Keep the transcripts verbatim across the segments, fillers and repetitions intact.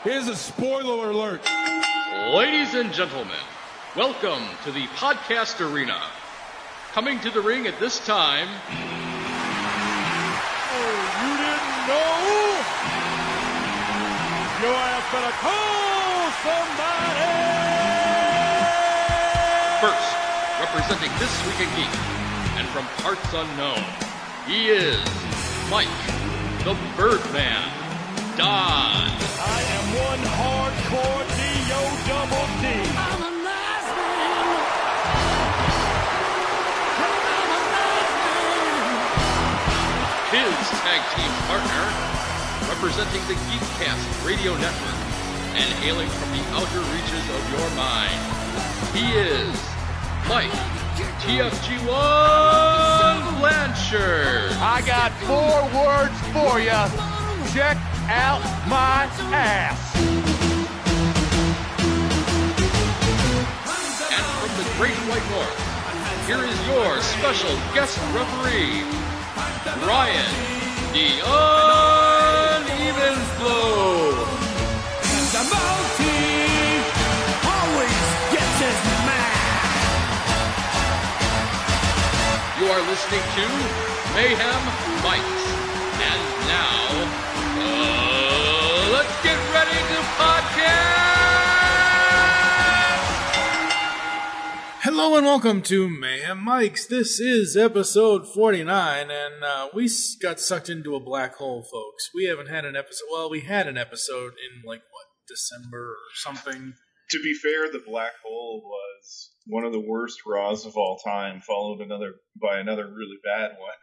Here's a spoiler alert. Ladies and gentlemen, welcome to the podcast arena. Coming to the ring at this time. Oh, you didn't know? Your ass better call somebody. First, representing This Week in Geek, and from parts unknown, he is Mike, the Birdman, Don. I am one hardcore D O double D. I'm a nice man. I'm a nice man. His tag team partner, representing the Geekcast radio network, and hailing from the outer reaches of your mind, he is Mike, T F G one Blanchard. I got four words for you. Check out my ass. And from the Great White North, here is your special guest referee, Ryan, the UnEvenFlow. And the monkey always gets his man. You are listening to Mayhem Mics. And now, uh, let's get ready to podcast! Hello and welcome to Mayhem Mics. This is episode forty-nine, and uh, we s- got sucked into a black hole, folks. We haven't had an episode. Well, we had an episode in, like, what, December or something? To be fair, the black hole was one of the worst Raws of all time, followed another by another really bad one.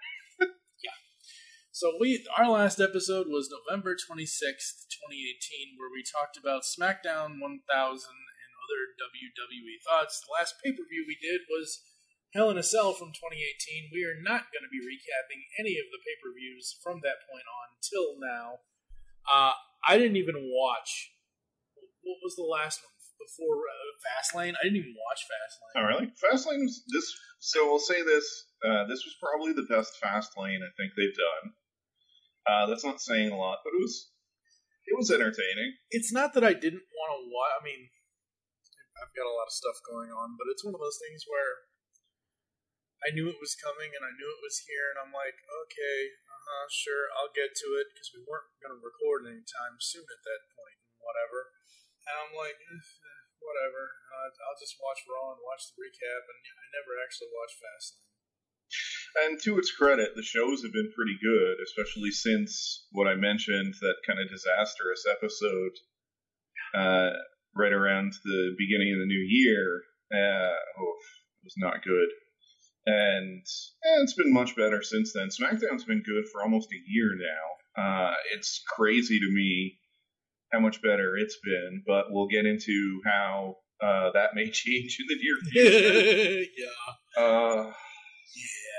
So we, our last episode was November twenty-sixth, twenty eighteen, where we talked about SmackDown one thousand and other W W E thoughts. The last pay-per-view we did was Hell in a Cell from twenty eighteen. We are not going to be recapping any of the pay-per-views from that point on till now. Uh, I didn't even watch. What was the last one? Before uh, Fastlane? I didn't even watch Fastlane. Oh, really? Fastlane was this. So we'll say this. Uh, this was probably the best Fastlane I think they've done. Uh, that's not saying a lot, but it was it was entertaining. It's not that I didn't want to watch. I mean, I've got a lot of stuff going on, but it's one of those things where I knew it was coming and I knew it was here, and I'm like, okay, uh-huh, sure, I'll get to it, because we weren't going to record anytime soon at that point, and whatever. And I'm like, eh, whatever, uh, I'll just watch Raw and watch the recap, and I never actually watched Fastlane. And to its credit, the shows have been pretty good, especially since what I mentioned, that kind of disastrous episode uh, right around the beginning of the new year. Uh, oh, it was not good. And eh, it's been much better since then. SmackDown's been good for almost a year now. Uh, it's crazy to me how much better it's been, but we'll get into how uh, that may change in the near future. yeah. Uh, Yeah.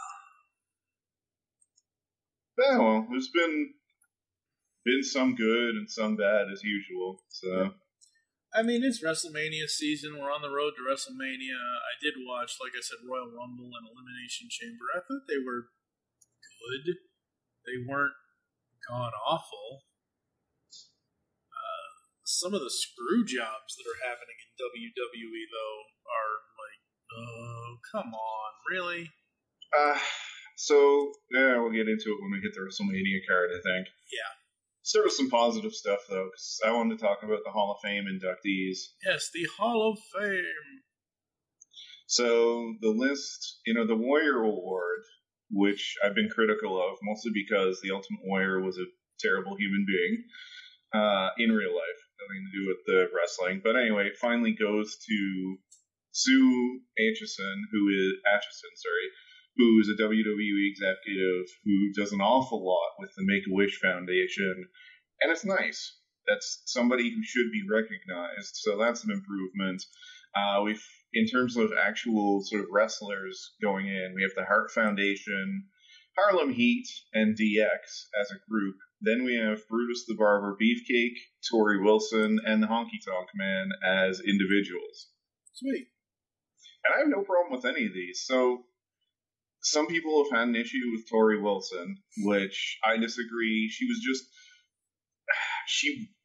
Yeah, well, there's been been some good and some bad as usual. So, I mean, it's Wrestlemania season. We're on the road to Wrestlemania. I did watch, like I said, Royal Rumble and Elimination Chamber. I thought they were good. They weren't gone awful. Uh, some of the screw jobs that are happening in W W E, though, are like, oh, come on, really? uh, so yeah, we'll get into it when we hit the WrestleMania card, I think. Yeah. Start with some positive stuff, though, because I wanted to talk about the Hall of Fame inductees. Yes, the Hall of Fame. So the list, you know, the Warrior Award, which I've been critical of, mostly because the Ultimate Warrior was a terrible human being uh, in real life, nothing to do with the wrestling. But anyway, it finally goes to Sue Aitchison, who is Atchison, sorry, who is a W W E executive who does an awful lot with the Make-A-Wish Foundation, and it's nice. That's somebody who should be recognized, so that's an improvement. Uh, we've, in terms of actual sort of wrestlers going in, we have the Hart Foundation, Harlem Heat, and D X as a group. Then we have Brutus the Barber Beefcake, Torrie Wilson, and the Honky Tonk Man as individuals. Sweet. And I have no problem with any of these. So some people have had an issue with Torrie Wilson, which I disagree. She was just, she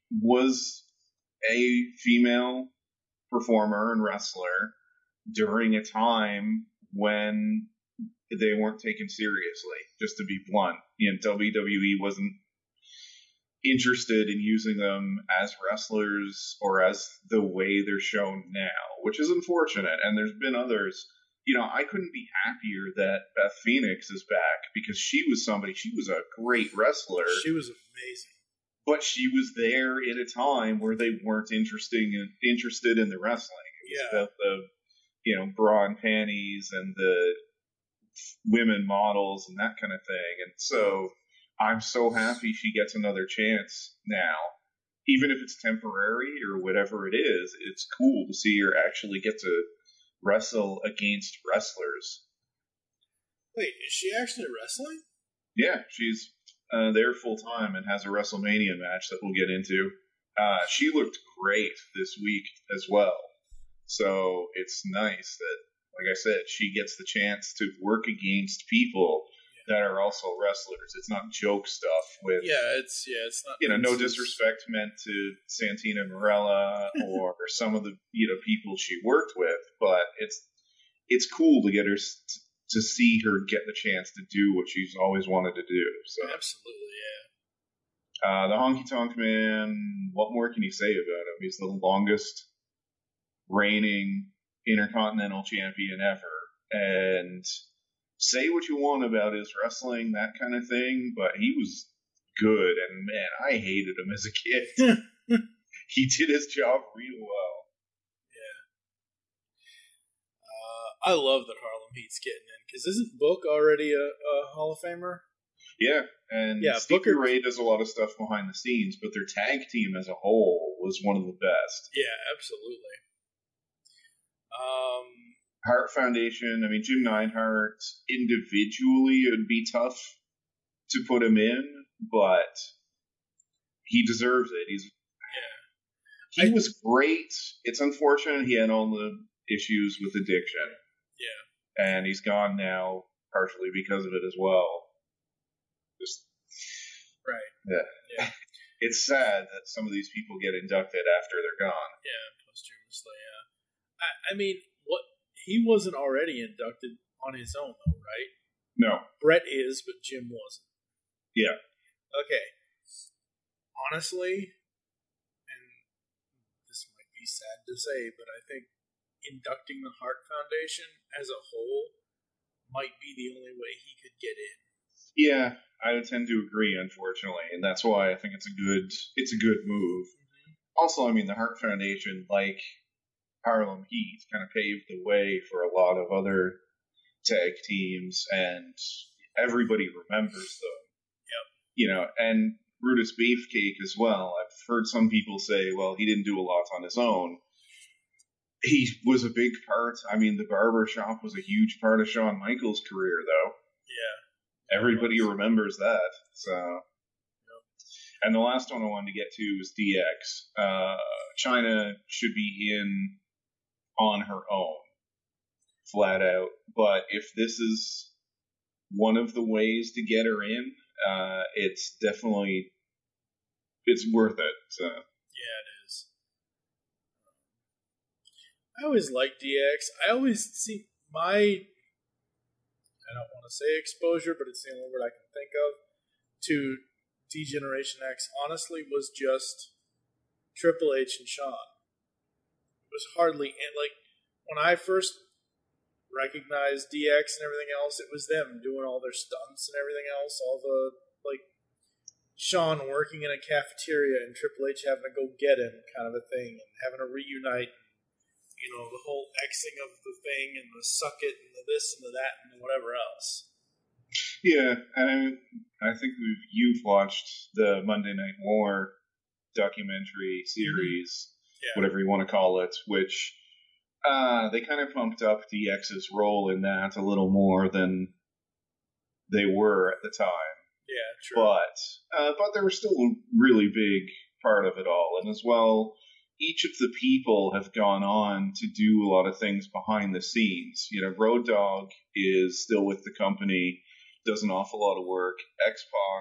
was a female performer and wrestler during a time when they weren't taken seriously, just to be blunt. You know, W W E wasn't interested in using them as wrestlers or as the way they're shown now, which is unfortunate. And there's been others. You know, I couldn't be happier that Beth Phoenix is back, because she was somebody, she was a great wrestler. She was amazing. But she was there in a time where they weren't interesting in, interested in the wrestling. It was Yeah. about the, you know, bra and panties and the women models and that kind of thing. And so I'm so happy she gets another chance now. Even if it's temporary or whatever it is, it's cool to see her actually get to wrestle against wrestlers. Wait, is she actually wrestling? Yeah, she's uh, there full time and has a WrestleMania match that we'll get into. Uh, she looked great this week as well. So it's nice that, like I said, she gets the chance to work against people that are also wrestlers. It's not joke stuff with, Yeah, it's yeah, it's not. you know, no it's- disrespect meant to Santina Marella or some of the, you know, people she worked with, but it's it's cool to get her s- to see her get the chance to do what she's always wanted to do. So Absolutely, yeah. uh, the Honky Tonk Man, what more can you say about him? He's the longest reigning Intercontinental Champion ever, and say what you want about his wrestling, that kind of thing, but he was good, and man, I hated him as a kid. He did his job real well. Uh, I love that Harlem Heat's getting in, because isn't Book already a, a Hall of Famer? Yeah, and Yeah, Stevie Booker- Ray does a lot of stuff behind the scenes, but their tag team as a whole was one of the best. Yeah, absolutely. Um, Hart Foundation, I mean, Jim Neidhart, individually, it would be tough to put him in, but he deserves it. He's yeah, He I- was great. It's unfortunate he had all the issues with addiction. yeah. And he's gone now, partially because of it as well. Just, Right. yeah. Yeah. It's sad that some of these people get inducted after they're gone. Yeah, posthumously, yeah. I, I mean, what he wasn't already inducted on his own, though, right? No. Brett is, but Jim wasn't. Yeah. Okay. Honestly, and this might be sad to say, but I think inducting the Hart Foundation as a whole might be the only way he could get in. Yeah, I would tend to agree, unfortunately, and that's why I think it's a good it's a good move. Mm-hmm. Also, I mean, the Hart Foundation, like Harlem Heat, kind of paved the way for a lot of other tag teams, and everybody remembers them. Yep. You know, and Brutus Beefcake as well. I've heard some people say, well, he didn't do a lot on his own. He was a big part. I mean, the barber shop was a huge part of Shawn Michaels' career, though. Yeah. Everybody remembers that. So, and the last one I wanted to get to is D X. Uh, China should be in on her own, flat out. But if this is one of the ways to get her in, uh, it's definitely it's worth it. So. Yeah, it is. I always liked D X. I always see my, I don't want to say exposure, but it's the only word I can think of, to D-Generation X, honestly, was just Triple H and Shawn. It was hardly, and like, when I first recognized D X and everything else, it was them doing all their stunts and everything else, all the, like, Shawn working in a cafeteria and Triple H having to go get him kind of a thing, and having to reunite, you know, the whole Xing of the thing and the suck it and the this and the that and whatever else. Yeah, and I mean, I think we've you've watched the Monday Night War documentary series, Yeah. whatever you want to call it, which uh, they kind of pumped up D X's role in that a little more than they were at the time. Yeah, true. But uh, but they were still a really big part of it all, and as well, each of the people have gone on to do a lot of things behind the scenes. You know, Road Dogg is still with the company, does an awful lot of work. X-Pac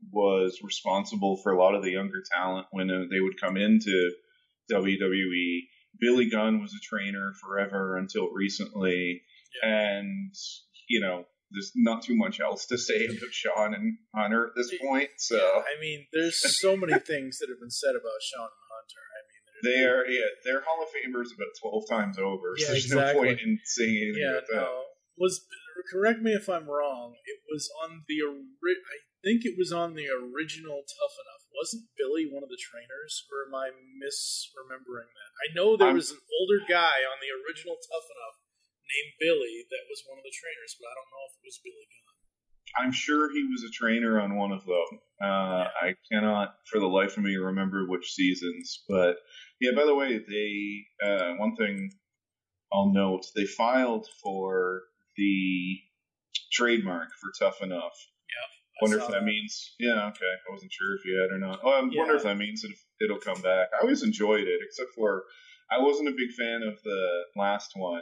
was responsible for a lot of the younger talent when uh, they would come into W W E. Billy Gunn was a trainer forever until recently, yeah. and you know, there's not too much else to say about Sean and Hunter at this point. So yeah, I mean, there's so many things that have been said about Sean and Hunter. I mean, they are yeah, they're Hall of Famers about twelve times over. So yeah, there's exactly. no point in saying anything yeah, about that. No. Was correct me if I'm wrong. It was on the ori- I think it was on the original Tough Enough. Wasn't Billy one of the trainers, or am I misremembering that? I know there I'm, was an older guy on the original Tough Enough named Billy that was one of the trainers, but I don't know if it was Billy Gunn. I'm sure he was a trainer on one of them. Uh, yeah. I cannot, for the life of me, remember which seasons. But yeah, by the way, they uh, one thing I'll note: they filed for the trademark for Tough Enough. Yep. Wonder if that, that means, yeah, okay. I wasn't sure if you had or not. Oh, I yeah. wonder if that means that it'll come back. I always enjoyed it, except for I wasn't a big fan of the last one.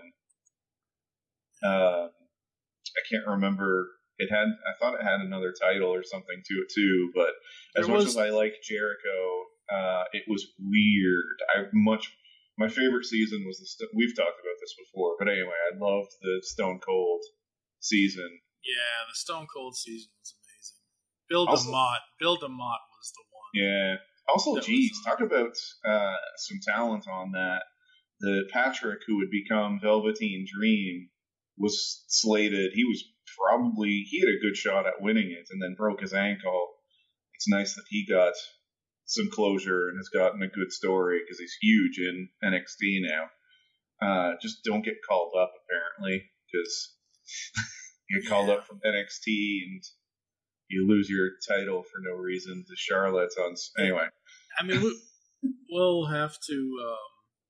Uh, I can't remember. It had, I thought it had another title or something to it too, but as there much was, as I like Jericho, uh, it was weird. I much, my favorite season was the, we've talked about this before, but anyway, I loved the Stone Cold season. Yeah, the Stone Cold season was amazing. Bill DeMott, Bill DeMott was the one. Yeah. Also, geez, talk about uh, some talent on that. The Patrick who would become Velveteen Dream was slated. He was probably, he had a good shot at winning it and then broke his ankle. It's nice that he got some closure and has gotten a good story because he's huge in N X T now. Uh, just don't get called up, apparently, because you get called up from N X T and you lose your title for no reason to Charlotte on. Anyway. I mean, we'll have to um,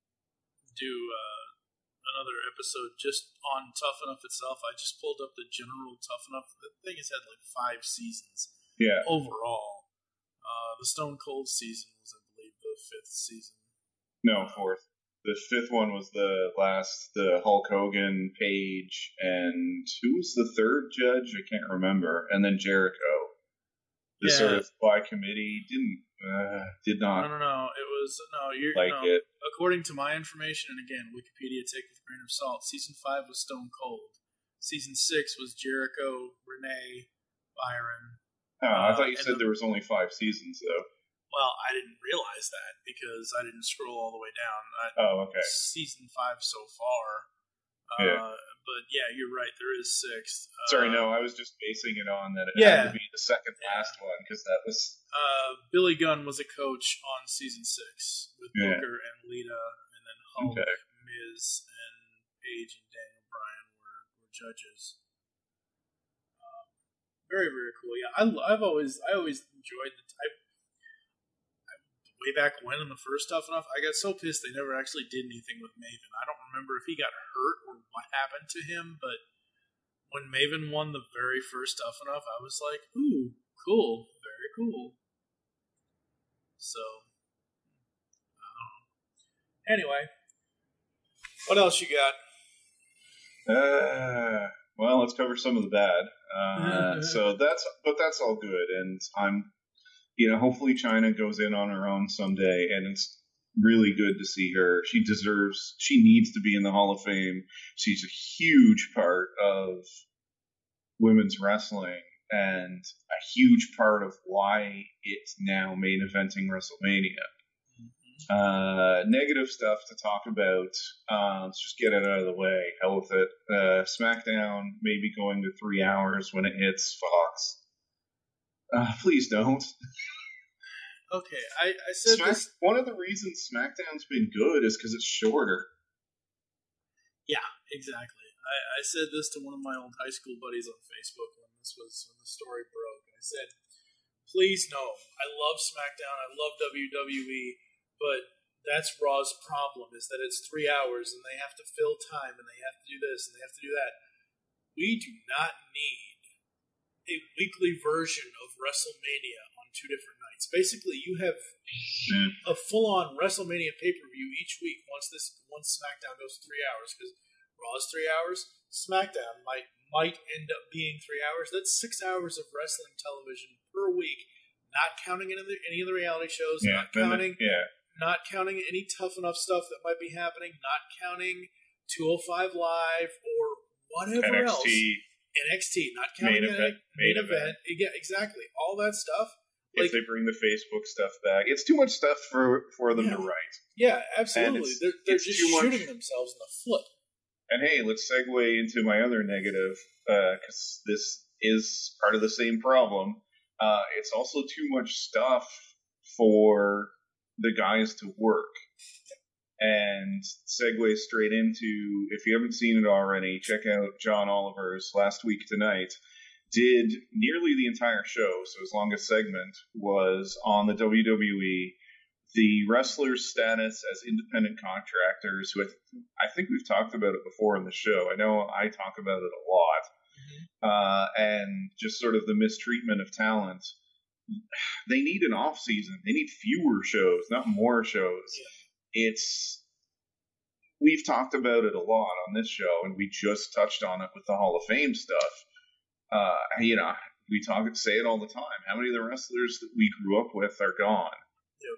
do uh, another episode just on Tough Enough itself. I just pulled up the general Tough Enough. The thing has had like five seasons yeah. overall. Uh, the Stone Cold season was, I believe, the fifth season. No, fourth. The fifth one was the last, the Hulk Hogan, Page, and who was the third judge? I can't remember. And then Jericho. The yeah. sort of by committee didn't, uh, did not. No, no, no. It was, no, you're, like no. it. According to my information, and again, Wikipedia take with a grain of salt, season five was Stone Cold. Season six was Jericho, Renee, Byron. Oh, I thought you uh, said the, there was only five seasons, though. Well, I didn't realize that because I didn't scroll all the way down. I, oh, okay. Season five so far. Uh, yeah. But yeah, you're right. There is six. Uh, Sorry, no, I was just basing it on that it yeah. had to be the second yeah. last one because that was. Uh, Billy Gunn was a coach on season six with yeah. Booker and Lita, and then Hulk, okay. Miz, and Page and Daniel Bryan were, were judges. Um, very very cool. Yeah, I, I've always I always enjoyed the type. Way back when in the first Tough Enough, I got so pissed they never actually did anything with Maven. I don't remember if he got hurt or what happened to him, but when Maven won the very first Tough Enough, I was like, ooh, cool, very cool. So, I don't know. Anyway, what else you got? Uh, well, let's cover some of the bad. Uh, so that's, but that's all good, and I'm. You know, hopefully China goes in on her own someday, and it's really good to see her. She deserves, she needs to be in the Hall of Fame. She's a huge part of women's wrestling, and a huge part of why it's now main eventing WrestleMania. Mm-hmm. Uh, negative stuff to talk about. Uh, let's just get it out of the way. Hell with it. Uh, SmackDown may be going to three hours when it hits Fox. Uh, please don't. Okay, I, I said Smack, this. One of the reasons SmackDown's been good is because it's shorter. Yeah, exactly. I, I said this to one of my old high school buddies on Facebook when this was when the story broke. I said, "Please no, I love SmackDown, I love W W E, but that's Raw's problem is that it's three hours and they have to fill time and they have to do this and they have to do that. We do not need a weekly version of WrestleMania on two different nights. Basically, you have a full-on WrestleMania pay-per-view each week once this once SmackDown goes three hours, because Raw is three hours, SmackDown might might end up being three hours. That's six hours of wrestling television per week not counting any of the, any of the reality shows, Yeah, not then the- counting, yeah. not counting any tough enough stuff that might be happening, not counting two oh five Live or whatever N X else. T. N X T, not counting Main N- event- main, main event. Yeah, exactly. All that stuff. If Like, they bring the Facebook stuff back, it's too much stuff for, for them Yeah. to write. yeah, And absolutely. it's- They're, they're it's just too much. shooting themselves in the foot. And hey, let's segue into my other negative, because this is part of the same problem. Uh, it's also too much stuff for the guys to work. And segue straight into, if you haven't seen it already, check out John Oliver's Last Week Tonight. Did nearly the entire show, so his longest segment was on the W W E, the wrestlers' status as independent contractors, who I, th- I think we've talked about it before in the show. I know I talk about it a lot. Mm-hmm. Uh, and just sort of the mistreatment of talent. They need an off season. They need fewer shows, not more shows. Yeah. It's we've talked about it a lot on this show, and we just touched on it with the Hall of Fame stuff. Uh, you know, we talk say it all the time. How many of the wrestlers that we grew up with are gone? Yep.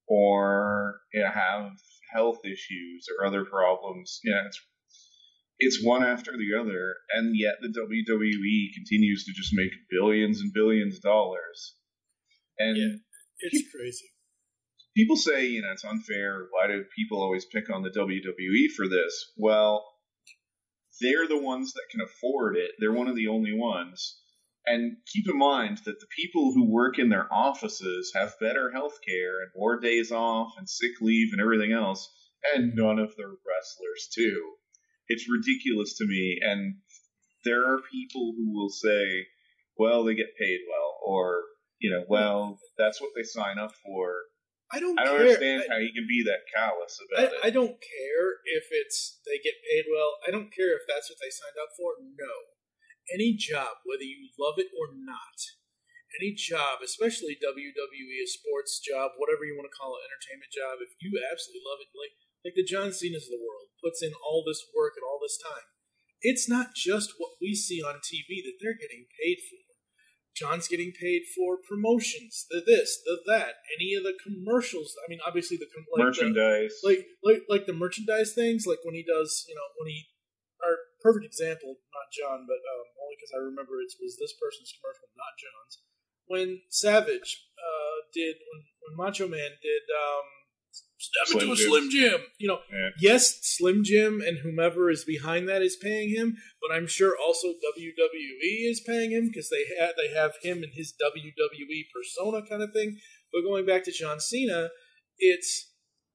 Or you know, have health issues or other problems. Yeah, it's it's one after the other, and yet the W W E continues to just make billions and billions of dollars. And yeah, it's pe- crazy. People say, you know, it's unfair. Why do people always pick on the W W E for this? Well, they're the ones that can afford it. They're one of the only ones. And keep in mind that the people who work in their offices have better health care and more days off and sick leave and everything else, and none of their wrestlers too. It's ridiculous to me. And there are people who will say, well, they get paid well, or, you know, well, that's what they sign up for. I don't I don't care. understand I, how you can be that callous about I, it. I don't care if it's they get paid well. I don't care if that's what they signed up for. No. Any job, whether you love it or not, any job, especially W W E, a sports job, whatever you want to call it, entertainment job, if you absolutely love it, like like the John Cena's of the world, puts in all this work and all this time, it's not just what we see on T V that they're getting paid for. John's getting paid for promotions, the this, the that, any of the commercials. I mean, obviously the like merchandise, the, like like like the merchandise things, like when he does, you know, when he. Our perfect example, not John, but um, only because I remember it was this person's commercial, not John's. When Savage uh, did, when, when Macho Man did um, Step into a Slim Jim, you know, yeah. Yes, Slim Jim and whomever is behind that is paying him, but I'm sure also W W E is paying him because they have they have him and his W W E persona kind of thing. But going back to John Cena, it's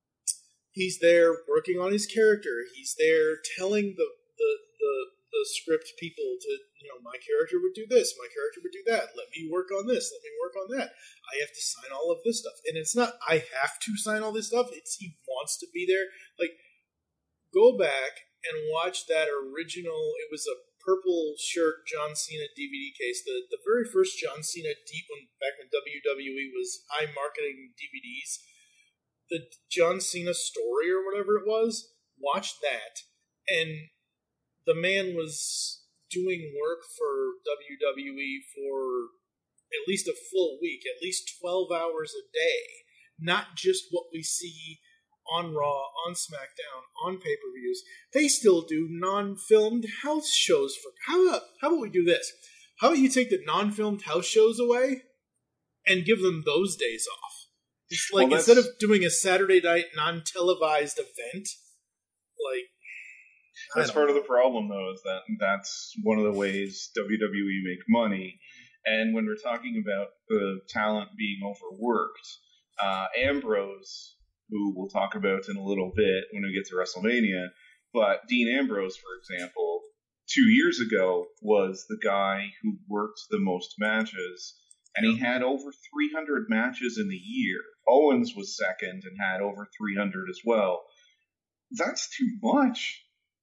he's there working on his character. He's there telling the the the, the script people to, you know, my character would do this, my character would do that. Let me work on this. Let me work on that. I have to sign all of this stuff, and it's not I have to sign all this stuff. It's he wants to be there. Like, go back and watch that original. It was a purple shirt John Cena D V D case. The the very first John Cena deep when back when W W E was high marketing D V Ds. The John Cena story or whatever it was. Watch that, and the man was doing work for W W E for at least a full week, at least twelve hours a day. Not just what we see on Raw, on SmackDown, on pay-per-views. They still do non-filmed house shows. For How about, how about we do this? How about you take the non-filmed house shows away and give them those days off? Just like, well, instead of doing a Saturday night non-televised event, like, that's part of the problem, though, is that that's one of the ways W W E make money. And when we're talking about the talent being overworked, uh, Ambrose, who we'll talk about in a little bit when we get to WrestleMania, but Dean Ambrose, for example, two years ago was the guy who worked the most matches, and he had over three hundred matches in the year. Owens was second and had over three hundred as well. That's too much.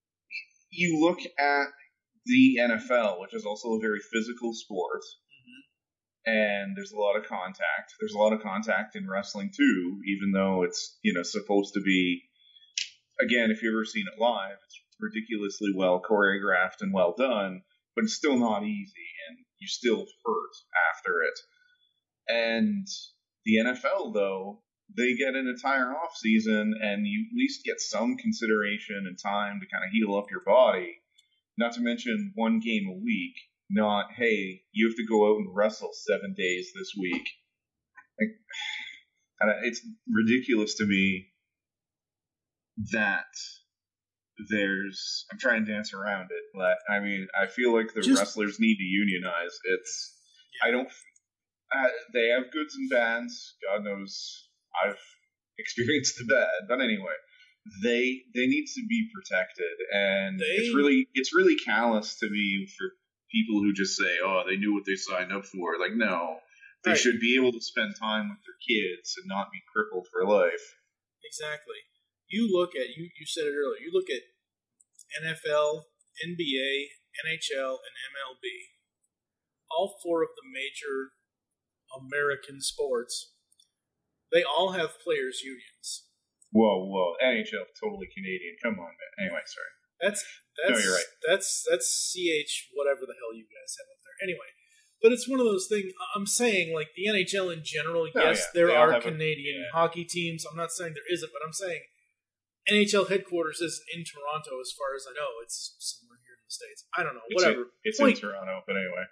You look at the N F L, which is also a very physical sport, mm-hmm. and there's a lot of contact. There's a lot of contact in wrestling too, even though it's, you know, supposed to be, again, if you've ever seen it live, it's ridiculously well choreographed and well done, but it's still not easy, and you still hurt after it. And the N F L, though, they get an entire off season, and you at least get some consideration and time to kind of heal up your body. Not to mention one game a week. Not, hey, you have to go out and wrestle seven days this week. Like, and it's ridiculous to me that there's. I'm trying to dance around it, but I mean, I feel like the Just, wrestlers need to unionize. It's. Yeah. I don't. Uh, they have goods and bads. God knows I've experienced the bad, but anyway, they they need to be protected, and they, it's really it's really callous to me for people who just say, "Oh, they knew what they signed up for." Like, no, they right. should be able to spend time with their kids and not be crippled for life. Exactly. You look at you. You said it earlier. You look at N F L, N B A, N H L, and M L B. All four of the major American sports, they all have players' unions. Whoa, whoa! N H L, totally Canadian. Come on, man. Anyway, sorry. That's that's no, you're right. That's that's C H whatever the hell you guys have up there. Anyway, but it's one of those things. I'm saying, like the N H L in general. Oh, yes, yeah. there They are a, Canadian yeah. hockey teams. I'm not saying there isn't, but I'm saying N H L headquarters is in Toronto. As far as I know, it's somewhere here in the States. I don't know. It's Whatever. In, it's point, in Toronto, but anyway.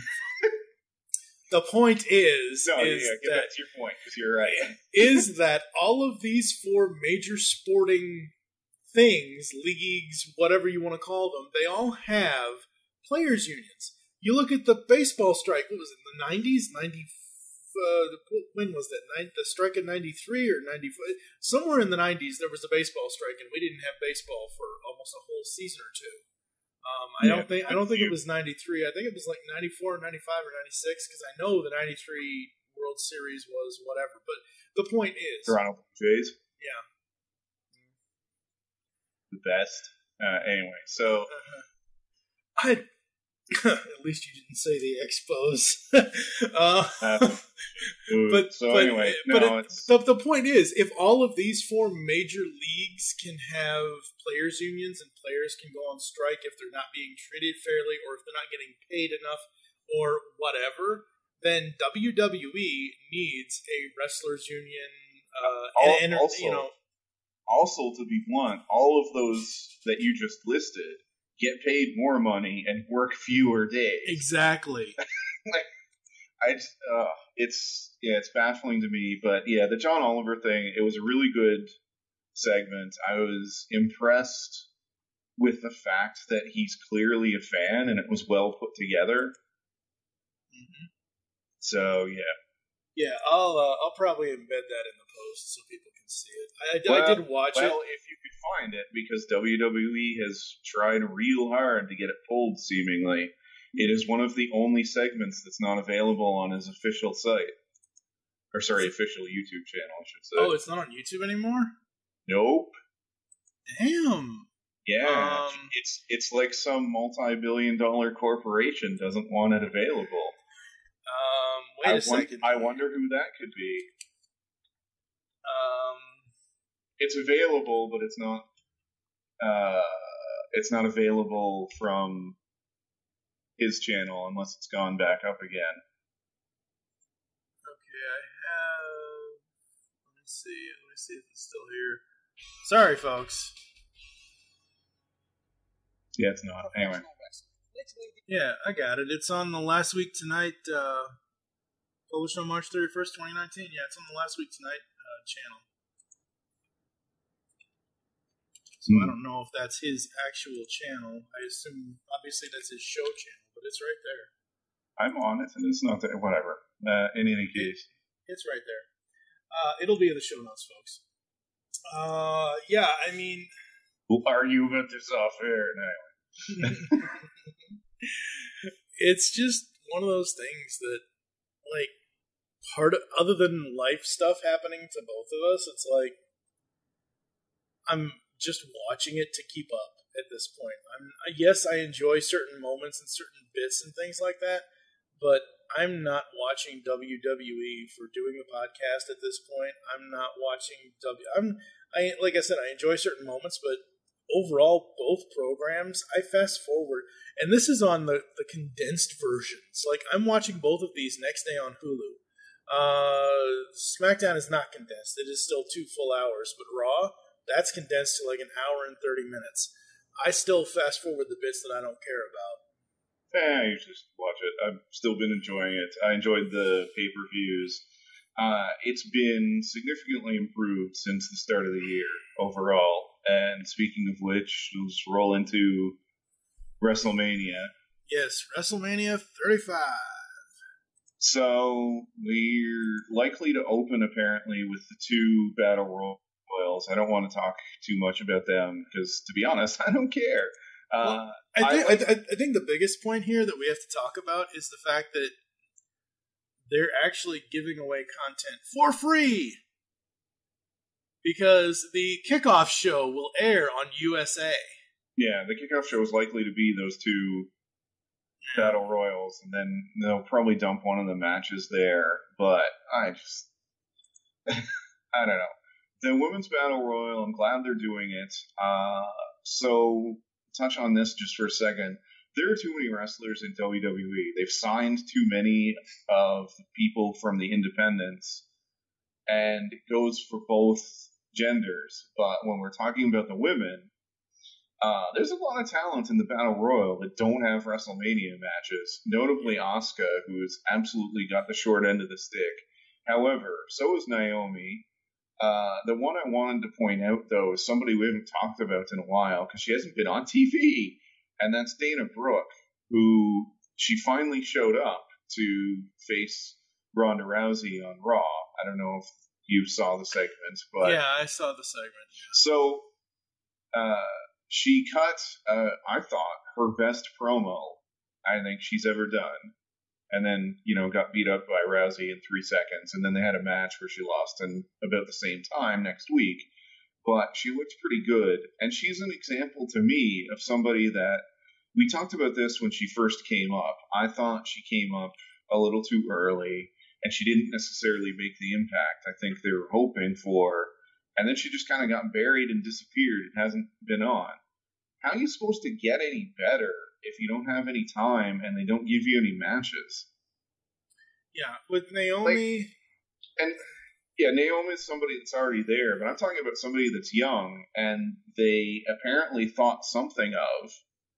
The point is, no, is yeah, get that, back to your point, because you're right. is that all of these four major sporting things, leagues, whatever you want to call them, they all have players' unions. You look at the baseball strike. What was it? The nineties, ninety. Uh, when was that? The strike in ninety-three or ninety-four? Somewhere in the nineties, there was a baseball strike, and we didn't have baseball for almost a whole season or two. Um, I yeah, don't think I don't think it was ninety-three. I think it was like ninety-four, ninety-five, or ninety-six, because I know the ninety-three World Series was whatever. But the point is, Toronto Blue Jays. Yeah, the best. Uh, anyway, so uh, I at least you didn't say the Expos. uh, uh, but so but, anyway, but no, it, it's... the the point is, if all of these four major leagues can have players' unions and players can go on strike if they're not being treated fairly or if they're not getting paid enough or whatever, then W W E needs a wrestlers' union. Uh, All, and, and also, you know, also to be blunt, all of those that you just listed get paid more money and work fewer days. Exactly. like, I just, uh, it's yeah, it's baffling to me. But yeah, the John Oliver thing, it was a really good segment. I was impressed with the fact that he's clearly a fan and it was well put together. Mm-hmm. So yeah, yeah, I'll uh, I'll probably embed that in the post so people can see it. I, well, I did watch well, it. Well, if you could find it, because W W E has tried real hard to get it pulled. Seemingly, it is one of the only segments that's not available on his official site, or sorry, official YouTube channel, I should say. Oh, it's not on YouTube anymore? Nope. Damn. Yeah, um, it's it's like some multi-billion dollar corporation doesn't want it available. Um, wait I a second. I wonder who that could be. Um, it's available, but it's not. Uh, it's not available from his channel unless it's gone back up again. Okay, I have. Let me see. Let me see if it's still here. Sorry, folks. Yeah, it's not. Anyway. Yeah, I got it. It's on the Last Week Tonight, uh, published on March thirty-first, twenty nineteen. Yeah, it's on the Last Week Tonight uh, channel. So mm. I don't know if that's his actual channel. I assume, obviously, that's his show channel, but it's right there. I'm on it, and it's not there. Whatever. Uh, in any case. It's right there. Uh, it'll be in the show notes, folks. Uh, yeah, I mean... We'll argue about this off air anyway. It's just one of those things that, like, part of, other than life stuff happening to both of us, it's like I'm just watching it to keep up at this point. I'm yes, I enjoy certain moments and certain bits and things like that, but I'm not watching W W E for doing a podcast at this point. I'm not watching W. I'm I like I said, I enjoy certain moments, but overall, both programs, I fast forward, and this is on the, the condensed versions. Like, I'm watching both of these next day on Hulu. Uh, SmackDown is not condensed. It is still two full hours, but Raw, that's condensed to like an hour and thirty minutes. I still fast forward the bits that I don't care about. Eh, you just watch it. I've still been enjoying it. I enjoyed the pay-per-views. Uh, it's been significantly improved since the start of the year overall. And speaking of which, we'll just roll into WrestleMania. Yes, WrestleMania thirty-five. So we're likely to open apparently with the two Battle Royals. I don't want to talk too much about them because, to be honest, I don't care. Uh, well, I, think, I, like, I, I think the biggest point here that we have to talk about is the fact that they're actually giving away content for free because the kickoff show will air on U S A. Yeah, the kickoff show is likely to be those two Battle Royals, and then they'll probably dump one of the matches there. But I just, I don't know. The Women's Battle Royal, I'm glad they're doing it. Uh, so, touch on this just for a second. There are too many wrestlers in W W E. They've signed too many of the people from the independents, and it goes for both genders. But when we're talking about the women, Uh, there's a lot of talent in the Battle Royal that don't have WrestleMania matches, notably Asuka, who has absolutely got the short end of the stick. However, so is Naomi. Uh, the one I wanted to point out, though, is somebody we haven't talked about in a while, because she hasn't been on T V, and that's Dana Brooke, who she finally showed up to face Ronda Rousey on Raw. I don't know if you saw the segment, but... Yeah, I saw the segment. Yeah. So, uh... she cut, uh, I thought, her best promo I think she's ever done. And then, you know, got beat up by Rousey in three seconds. And then they had a match where she lost in about the same time next week. But she looked pretty good. And she's an example to me of somebody that, we talked about this when she first came up. I thought she came up a little too early. And she didn't necessarily make the impact I think they were hoping for. And then she just kind of got buried and disappeared and hasn't been on. How are you supposed to get any better if you don't have any time and they don't give you any matches? Yeah, with Naomi... Like, and, yeah, Naomi is somebody that's already there, but I'm talking about somebody that's young and they apparently thought something of,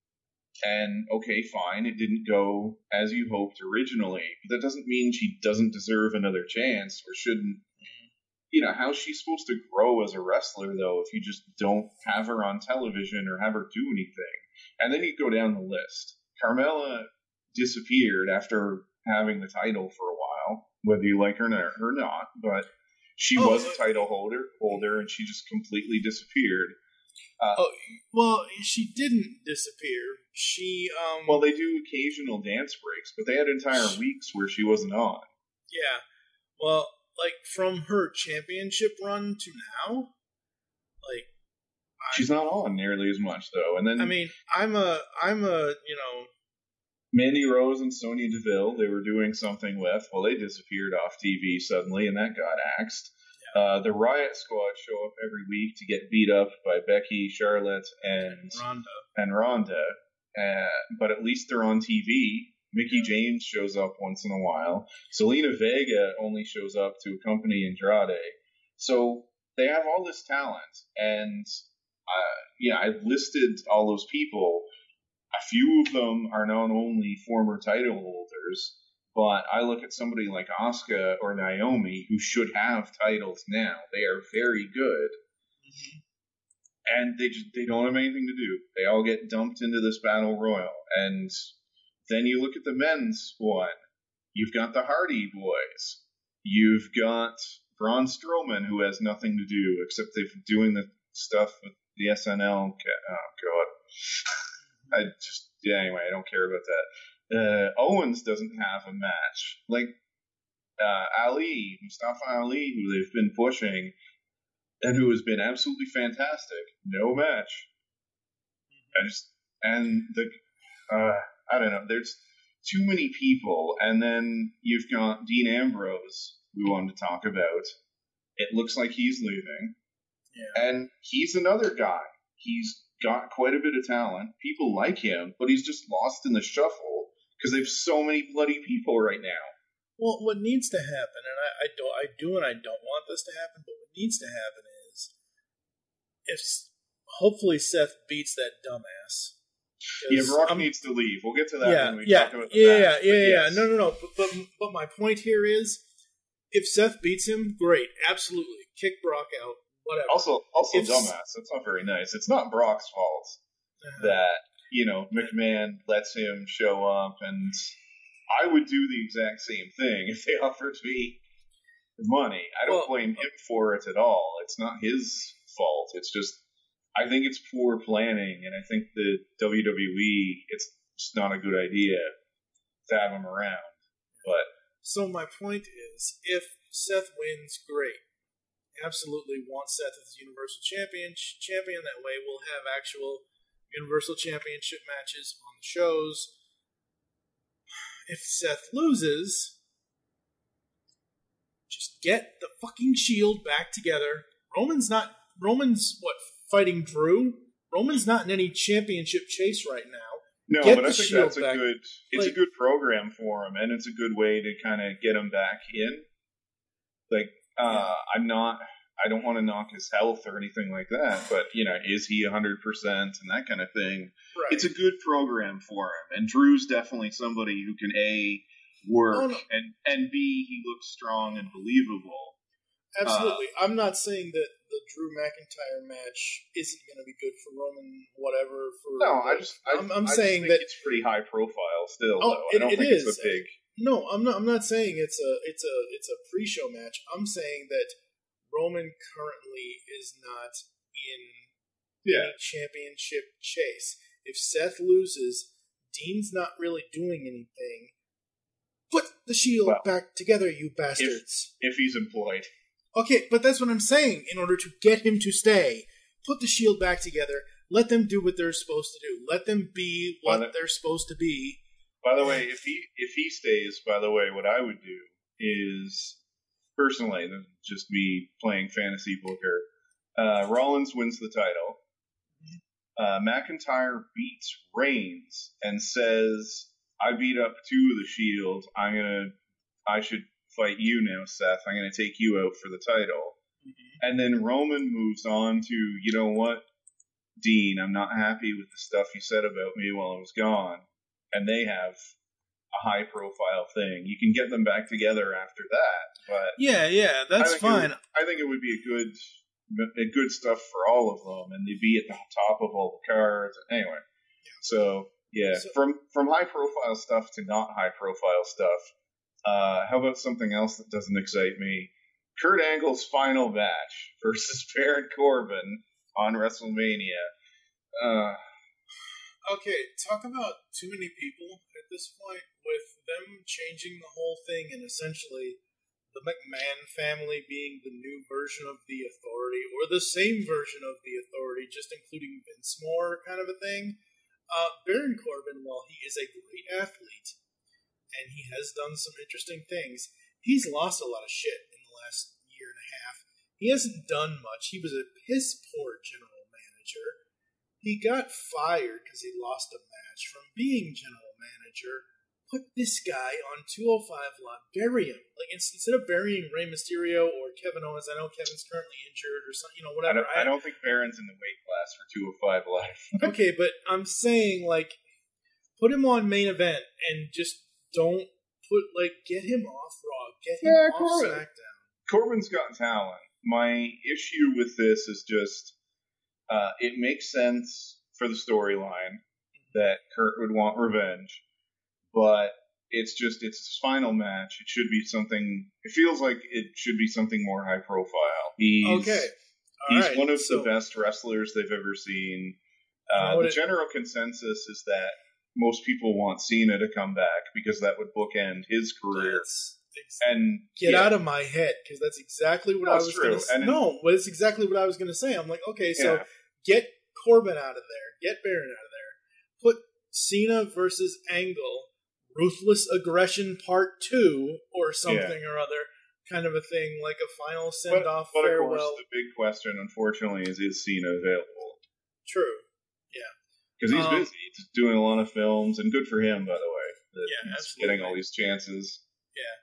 and okay, fine, it didn't go as you hoped originally, but that doesn't mean she doesn't deserve another chance or shouldn't. You know, how's she supposed to grow as a wrestler, though, if you just don't have her on television or have her do anything? And then you go down the list. Carmella disappeared after having the title for a while, whether you like her or not, but she oh, was a title holder, holder, and she just completely disappeared. Uh, oh, well, she didn't disappear. She, um... Well, they do occasional dance breaks, but they had entire weeks where she wasn't on. Yeah. Well... Like, from her championship run to now, like... She's not on nearly as much, though. And then I mean, I'm a, I'm a, you know... Mandy Rose and Sonya Deville, they were doing something with. Well, they disappeared off T V suddenly, and that got axed. Yeah. Uh, the Riot Squad show up every week to get beat up by Becky, Charlotte, and... Ronda. And Ronda. Uh, but at least they're on T V. Mickie James shows up once in a while. Selena Vega only shows up to accompany Andrade. So they have all this talent. And, uh, yeah, I've listed all those people. A few of them are not only former title holders, but I look at somebody like Asuka or Naomi who should have titles now. They are very good. Mm-hmm. And they just, they don't have anything to do. They all get dumped into this battle royal. And... then you look at the men's one. You've got the Hardy Boys. You've got Braun Strowman, who has nothing to do except they're doing the stuff with the S N L. Oh, God. I just, yeah, anyway, I don't care about that. Uh, Owens doesn't have a match. Like, uh, Ali, Mustafa Ali, who they've been pushing, and who has been absolutely fantastic. No match. I just, and the, uh, I don't know. There's too many people. And then you've got Dean Ambrose, we wanted to talk about. It looks like he's leaving. Yeah. And he's another guy. He's got quite a bit of talent. People like him, but he's just lost in the shuffle because they have so many bloody people right now. Well, what needs to happen, and I, I don't, I do, and I don't want this to happen, but what needs to happen is, if hopefully Seth beats that dumbass. Yeah, Brock I'm, needs to leave. We'll get to that yeah, when we yeah, talk about the yeah, match. yeah, yeah, yes. yeah. No, no, no. But, but but my point here is, if Seth beats him, great, absolutely, kick Brock out, whatever. Also, also if, dumbass. That's not very nice. It's not Brock's fault uh-huh. that you know McMahon lets him show up, and I would do the exact same thing if they offered me the money. I don't well, blame him for it at all. It's not his fault. It's just. I think it's poor planning, and I think the W W E, it's just not a good idea to have him around. But so my point is, if Seth wins, great. Absolutely want Seth as Universal Champion. Champion that way, we'll have actual Universal Championship matches on the shows. If Seth loses, just get the fucking Shield back together. Roman's not. Roman's what? Fighting Drew. Roman's not in any championship chase right now. No, get but I think that's a back. good. It's like, a good program for him, and it's a good way to kind of get him back in. Like, uh, yeah. I'm not. I don't want to knock his health or anything like that, but you know, is he one hundred percent and that kind of thing? Right. It's a good program for him, and Drew's definitely somebody who can a work oh, no. and and b he looks strong and believable. Absolutely, uh, I'm not saying that the Drew McIntyre match isn't going to be good for Roman, whatever. For no, I just I, I'm, I'm I saying just think that it's pretty high profile still. Oh, though. It, I don't it think is. it's a big. No, I'm not. I'm not saying it's a it's a it's a pre-show match. I'm saying that Roman currently is not in yeah. any championship chase. If Seth loses, Dean's not really doing anything. Put the Shield well, back together, you bastards. If, if he's employed. Okay, but that's what I'm saying. In order to get him to stay, put the Shield back together. Let them do what they're supposed to do. Let them be what the, they're supposed to be. By the way, if he if he stays, by the way, what I would do is, personally, just me playing fantasy poker, uh, Rollins wins the title. Uh, McIntyre beats Reigns and says, "I beat up two of the Shield. I'm gonna, I should." Fight you now, Seth. I'm going to take you out for the title. Mm-hmm. And then Roman moves on to, you know what, Dean, I'm not happy with the stuff you said about me while I was gone. And they have a high-profile thing. You can get them back together after that. But yeah, yeah, that's I fine. Would, I think it would be a good, a good stuff for all of them, and they'd be at the top of all the cards. Anyway, yeah. so yeah, so, from from high-profile stuff to not high-profile stuff. Uh, how about something else that doesn't excite me? Kurt Angle's final match versus Baron Corbin on WrestleMania. Uh, okay, talk about too many people at this point, with them changing the whole thing and essentially the McMahon family being the new version of the Authority, or the same version of the Authority, just including Vince more kind of a thing. Uh, Baron Corbin, while he is a great athlete, and he has done some interesting things, he's lost a lot of shit in the last year and a half. He hasn't done much. He was a piss-poor general manager. He got fired because he lost a match from being general manager. Put this guy on two oh five Live. Bury him. Like, instead of burying Rey Mysterio or Kevin Owens, I know Kevin's currently injured or something, you know, whatever. I don't, I don't think Baron's in the weight class for two oh five Live. Okay, but I'm saying, like, put him on main event and just don't put, like, get him off Raw, get him yeah, off Corbin. SmackDown. Corbin's got talent. My issue with this is just, uh, it makes sense for the storyline that Kurt would want revenge, but it's just, it's his final match. It should be something, it feels like it should be something more high profile. He's, okay. All he's right. one of so, the best wrestlers they've ever seen. Uh, the it, general consensus is that most people want Cena to come back because that would bookend his career. Ex- and get yeah. out of my head, because that's exactly what that's I was going to say. And no, but it's exactly what I was going to say. I'm like, okay, so yeah. get Corbin out of there, get Baron out of there, put Cena versus Angle, Ruthless Aggression Part Two, or something yeah. or other, kind of a thing, like a final send off. But, but farewell. of course, the big question, unfortunately, is is Cena available? True. Yeah. Because he's um, busy. He's doing a lot of films, and good for him, by the way. That yeah, he's absolutely. getting all these chances. Yeah.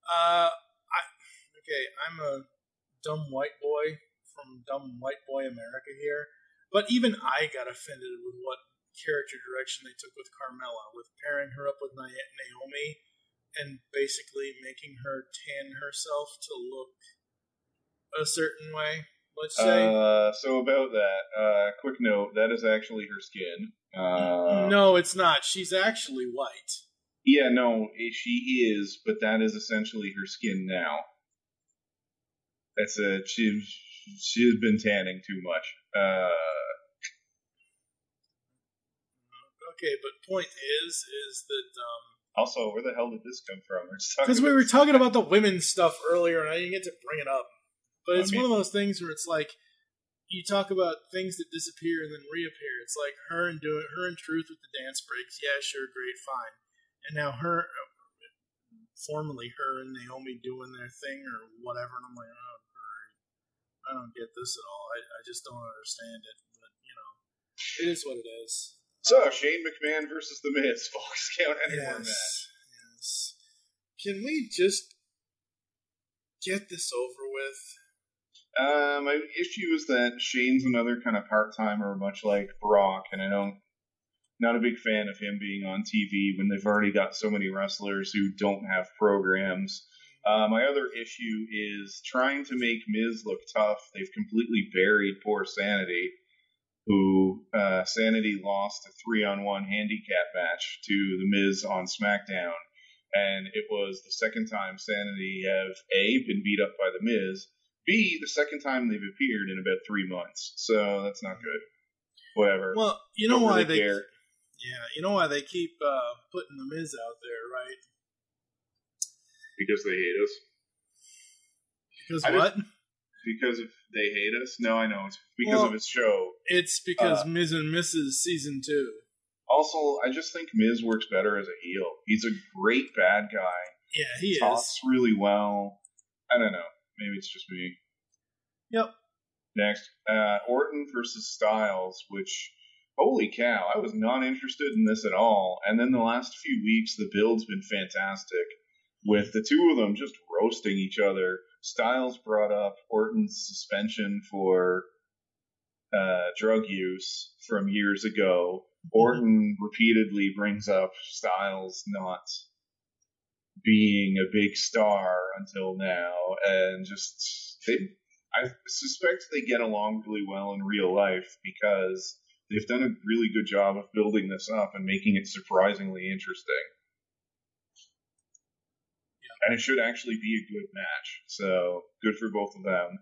Uh, I okay. I'm a dumb white boy from dumb white boy America here, but even I got offended with what character direction they took with Carmella, with pairing her up with Naomi and basically making her tan herself to look a certain way. Let's say. Uh, so about that, uh, quick note: that is actually her skin. Uh, no, it's not. She's actually white. Yeah, no, she is, but that is essentially her skin now. That's a she. She's been tanning too much. Uh, okay, but point is, is that um. Also, where the hell did this come from? Because we were talking about the women's stuff earlier, and I didn't get to bring it up. But it's I mean, one of those things where it's like you talk about things that disappear and then reappear. It's like her and doing her and Truth with the dance breaks. Yeah, sure, great, fine. And now her, formerly her and Naomi doing their thing or whatever. And I'm like, oh, great. I don't get this at all. I, I just don't understand it. But you know, it is what it is. So Shane McMahon versus The Miz, Fox Count Anywhere yes, match. Yes. Can we just get this over with? Uh, my issue is that Shane's another kind of part-timer, much like Brock, and I don't, not a big fan of him being on T V when they've already got so many wrestlers who don't have programs. Uh, my other issue is trying to make Miz look tough. They've completely buried poor Sanity, who uh, Sanity lost a three-on-one handicap match to The Miz on SmackDown, and it was the second time Sanity have A, been beat up by The Miz, B, the second time they've appeared in about three months. So that's not good. Whatever. Well, you know Don't why really they care. Yeah, you know why they keep uh, putting The Miz out there, right? Because they hate us. Because I what? Just, because if they hate us? No, I know. It's because well, of his show. It's because uh, Miz and Missus Season two. Also, I just think Miz works better as a heel. He's a great bad guy. Yeah, he Talks is. really well. I don't know. Maybe it's just me. Yep. Next, uh, Orton versus Styles, which, holy cow, I was not interested in this at all. And then the last few weeks, the build's been fantastic, with the two of them just roasting each other. Styles brought up Orton's suspension for uh, drug use from years ago. Orton repeatedly brings up Styles not being a big star until now, and just they, I suspect they get along really well in real life because they've done a really good job of building this up and making it surprisingly interesting. Yeah. And it should actually be a good match, so good for both of them.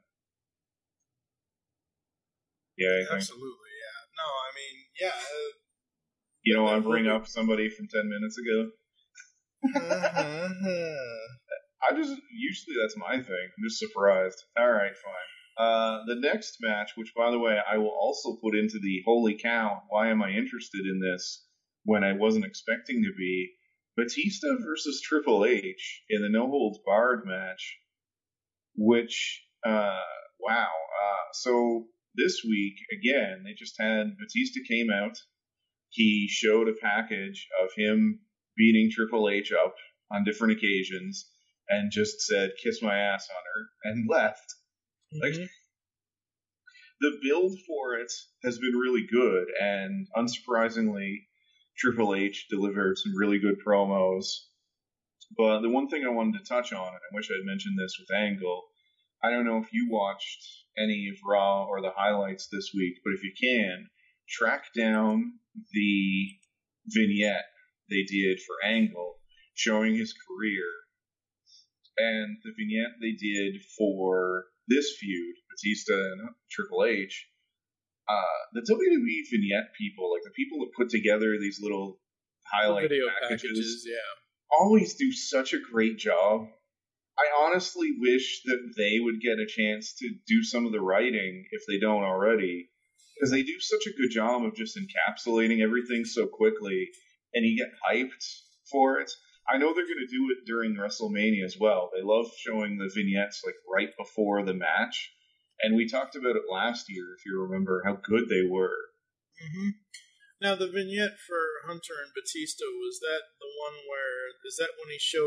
Yeah, anything? Absolutely, yeah. No, I mean, yeah. Uh, you don't want to bring up somebody from ten minutes ago? uh-huh. I just, usually that's my thing. I'm just surprised. Alright, fine. Uh, the next match, which by the way, I will also put into the holy cow, why am I interested in this when I wasn't expecting to be, Batista versus Triple H in the No Holds Barred match, which, uh, wow. Uh, so this week, again, they just had, Batista came out, he showed a package of him beating Triple H up on different occasions, and just said, kiss my ass on her, and left. Mm-hmm. Like, the build for it has been really good, and unsurprisingly, Triple H delivered some really good promos. But the one thing I wanted to touch on, and I wish I'd mentioned this with Angle, I don't know if you watched any of Raw or the highlights this week, but if you can, track down the vignette they did for Angle, showing his career, and the vignette they did for this feud, Batista and Triple H. Uh, the W W E vignette people, like the people that put together these little highlight video packages, packages, yeah, always do such a great job. I honestly wish that they would get a chance to do some of the writing if they don't already, because they do such a good job of just encapsulating everything so quickly, and you get hyped for it. I know they're going to do it during WrestleMania as well. They love showing the vignettes like right before the match. And we talked about it last year, if you remember, how good they were. Mm-hmm. Now, the vignette for Hunter and Batista, was that the one where, is that when he showed,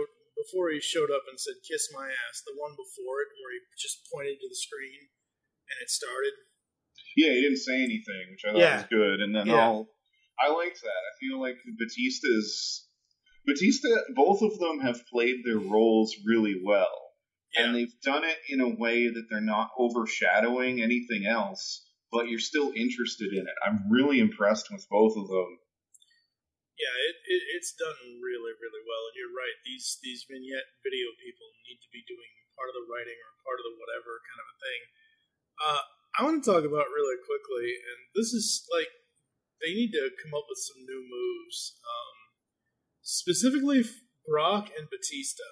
before he showed up and said "kiss my ass," the one before it where he just pointed to the screen and it started. Yeah, he didn't say anything, which I thought Yeah. was good. And then Yeah. all I liked that. I feel like Batista's Batista. Both of them have played their roles really well, Yeah. and they've done it in a way that they're not overshadowing anything else. But you're still interested in it. I'm really impressed with both of them. Yeah, it, it it's done really, really well, and you're right. These these vignette video people need to be doing part of the writing or part of the whatever kind of a thing. Uh, I want to talk about really quickly, and this is like they need to come up with some new moves, um, specifically Brock and Batista.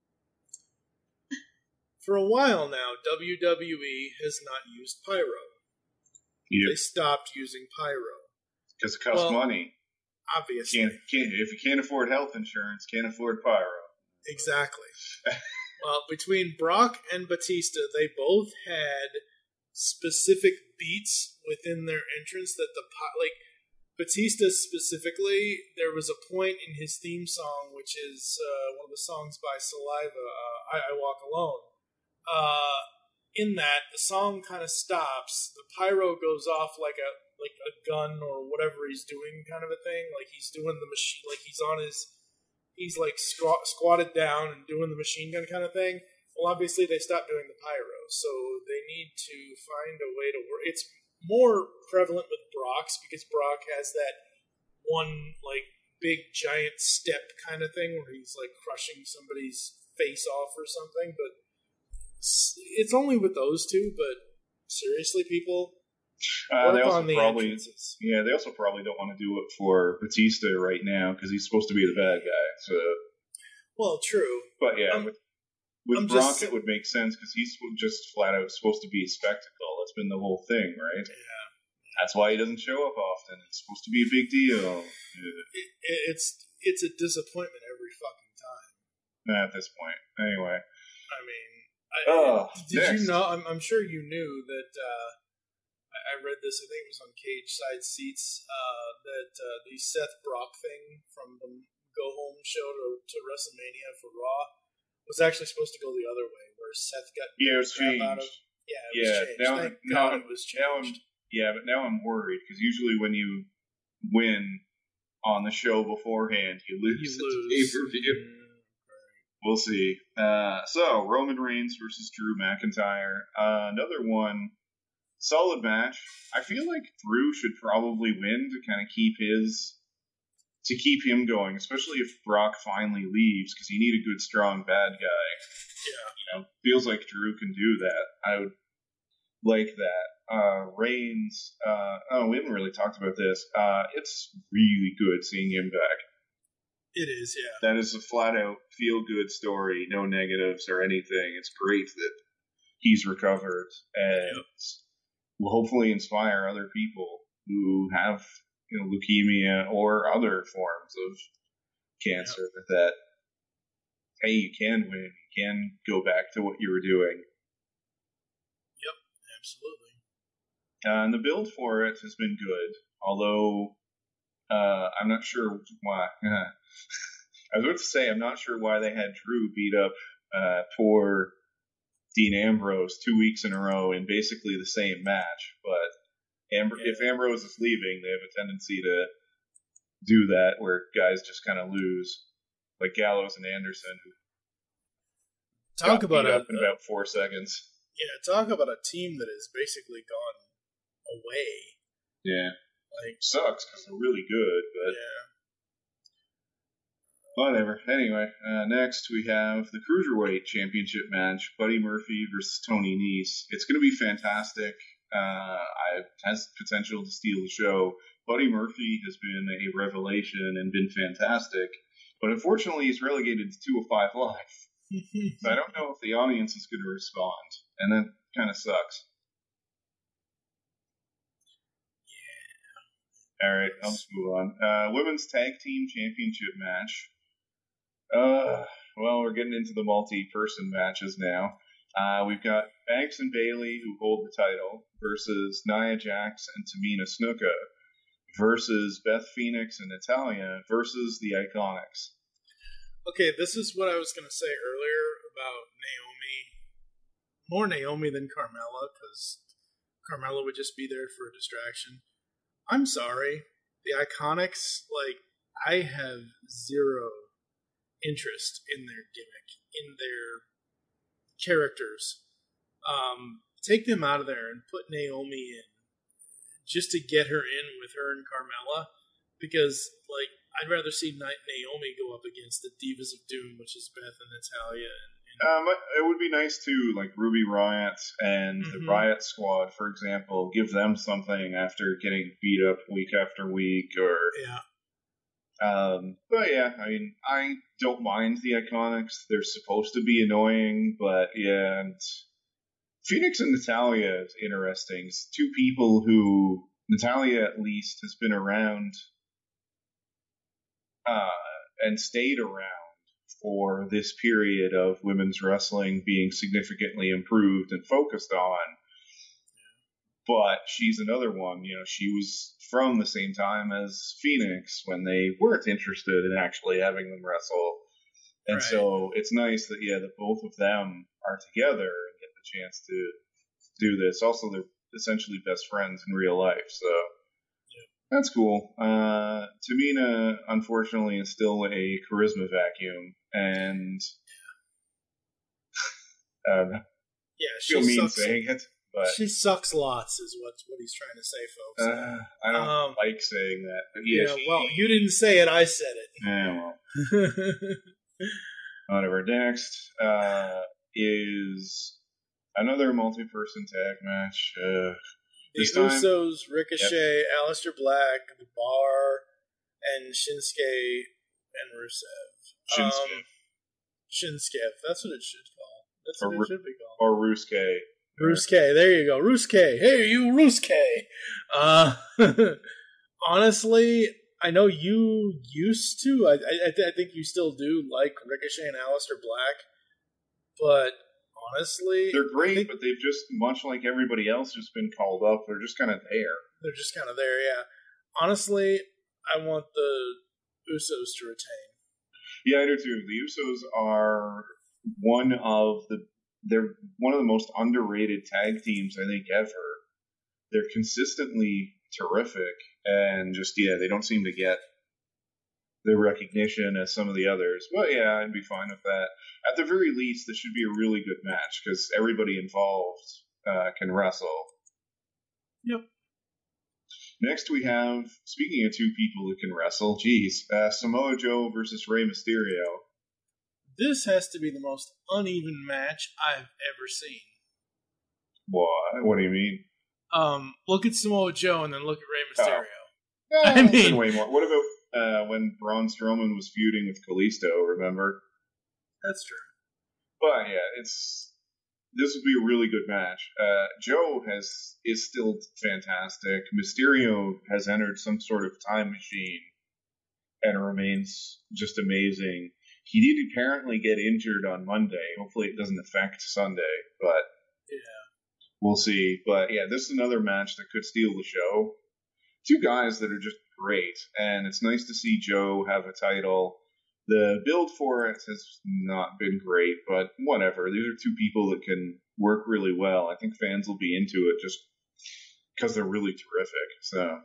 For a while now, W W E has not used pyro. Yep. They stopped using pyro. Because it costs Well, money. Obviously. Can't, can't, if you can't afford health insurance, can't afford pyro. Exactly. Well, between Brock and Batista, they both had specific beats within their entrance that the like Batista specifically. There was a point in his theme song, which is uh, one of the songs by Saliva, uh, "I, I Walk Alone." Uh, in that, the song kind of stops. The pyro goes off like a like a gun or whatever he's doing, kind of a thing. Like he's doing the machine, like he's on his. He's like squat, squatted down and doing the machine gun kind of thing. Well, obviously they stopped doing the pyro, so they need to find a way to work. It's more prevalent with Brock's because Brock has that one like big giant step kind of thing where he's like crushing somebody's face off or something. But it's only with those two. But seriously, people. Uh, they Work also on the probably, entrances. yeah, they also probably don't want to do it for Batista right now because he's supposed to be the bad guy. So, well, true, but yeah, I'm, with, with I'm Brock, just, it would make sense because he's just flat out supposed to be a spectacle. That's been the whole thing, right? Yeah, that's why he doesn't show up often. It's supposed to be a big deal. it, it, it's it's a disappointment every fucking time. At this point, anyway. I mean, I, oh, did next. you know? I'm, I'm sure you knew that. Uh, I read this, I think it was on Cage Side Seats, uh, that uh, the Seth Brock thing from the Go Home show to, to WrestleMania for Raw was actually supposed to go the other way, where Seth got yeah, it was crap changed. out of. Yeah, it yeah, was changed. now, Thank now, God it was changed. Now I'm, yeah, but now I'm worried because usually when you win on the show beforehand, you lose. You at the lose. pay-per-view. Mm, We'll see. Uh, so Roman Reigns versus Drew McIntyre, uh, another one. Solid match. I feel like Drew should probably win to kind of keep his, to keep him going, especially if Brock finally leaves, because you need a good, strong bad guy. Yeah. You know, feels like Drew can do that. I would like that. Uh, Reigns, uh, oh, we haven't really talked about this. Uh, it's really good seeing him back. It is, yeah. That is a flat-out feel-good story, no negatives or anything. It's great that he's recovered, and Yep. will hopefully inspire other people who have, you know, leukemia or other forms of cancer Yep. that, hey, you can win, you can go back to what you were doing. Yep, absolutely. Uh, and the build for it has been good, although uh, I'm not sure why. I was about to say I'm not sure why they had Drew beat up uh, poor Dean Ambrose two weeks in a row in basically the same match. But Amb- Yeah. if Ambrose is leaving, they have a tendency to do that where guys just kind of lose, like Gallows and Anderson, who Talk got about beat a, up in about four seconds. yeah, talk about a team that has basically gone away. Yeah, Like, sucks because they're really good, but. yeah. Whatever. Anyway, uh, next we have the Cruiserweight Championship match, Buddy Murphy versus Tony Nese. It's going to be fantastic. Uh, it has potential to steal the show. Buddy Murphy has been a revelation and been fantastic, but unfortunately he's relegated to two oh five Live. So I don't know if the audience is going to respond, and that kind of sucks. Yeah. All right, I'll just move on. Uh, Women's Tag Team Championship match. Uh, well, we're getting into the multi-person matches now. Uh, we've got Banks and Bayley, who hold the title, versus Nia Jax and Tamina Snuka, versus Beth Phoenix and Natalya, versus the Iconics. Okay, this is what I was going to say earlier about Naomi. More Naomi than Carmella, because Carmella would just be there for a distraction. I'm sorry. The Iconics, like, I have zero interest in their gimmick, in their characters. Um, take them out of there and put Naomi in just to get her in with her and Carmella, because, like, I'd rather see Naomi go up against the Divas of Doom, which is Beth and Natalia. And, and um, it would be nice to, like, Ruby Riott and mm-hmm. the Riott Squad, for example, give them something after getting beat up week after week, or yeah. Um, but yeah, I mean, I don't mind the Iconics. They're supposed to be annoying, but yeah, and Phoenix and Natalia is interesting. It's two people who, Natalia at least, has been around uh, and stayed around for this period of women's wrestling being significantly improved and focused on. But she's another one, you know, she was from the same time as Phoenix when they weren't interested in actually having them wrestle. And right. so it's nice that, yeah, that both of them are together and get the chance to do this. Also, they're essentially best friends in real life, so yeah. That's cool. Uh, Tamina, unfortunately, is still a charisma vacuum, and uh, yeah, she feel mean sucks. saying it. But, she sucks lots, is what what he's trying to say, folks. Uh, I don't um, like saying that. But yeah, yeah she, well, you didn't say it, I said it. Yeah, well. Whatever. Next uh, is another multi-person tag match. Uh, the Usos, Ricochet, yep. Aleister Black, The Bar, and Shinsuke and Rusev. Shinsuke. Um, Shinsuke. That's what it should call. That's or, what it should be called. Or Rusuke. Rusuke, there you go. Rusuke. Hey, you Rusuke. Uh, honestly, I know you used to. I, I, I think you still do like Ricochet and Aleister Black. But honestly, they're great, think, but they've just, much like everybody else who's been called up, they're just kind of there. They're just kind of there, yeah. Honestly, I want the Usos to retain. Yeah, I do too. The Usos are one of the They're one of the most underrated tag teams, I think, ever. They're consistently terrific, and just, yeah, they don't seem to get the recognition as some of the others. But, yeah, I'd be fine with that. At the very least, this should be a really good match, because everybody involved uh, can wrestle. Yep. Next we have, speaking of two people that can wrestle, geez, uh, Samoa Joe versus Rey Mysterio. This has to be the most uneven match I've ever seen. What? What do you mean? Um, look at Samoa Joe and then look at Rey Mysterio. Oh. I mean, way more. What about uh, when Braun Strowman was feuding with Kalisto? Remember? That's true. But yeah, it's this would be a really good match. Uh, Joe has is still fantastic. Mysterio has entered some sort of time machine and remains just amazing. He did apparently get injured on Monday. Hopefully it doesn't affect Sunday, but yeah, we'll see. But yeah, this is another match that could steal the show. Two guys that are just great, and it's nice to see Joe have a title. The build for it has not been great, but whatever. These are two people that can work really well. I think fans will be into it just because they're really terrific. So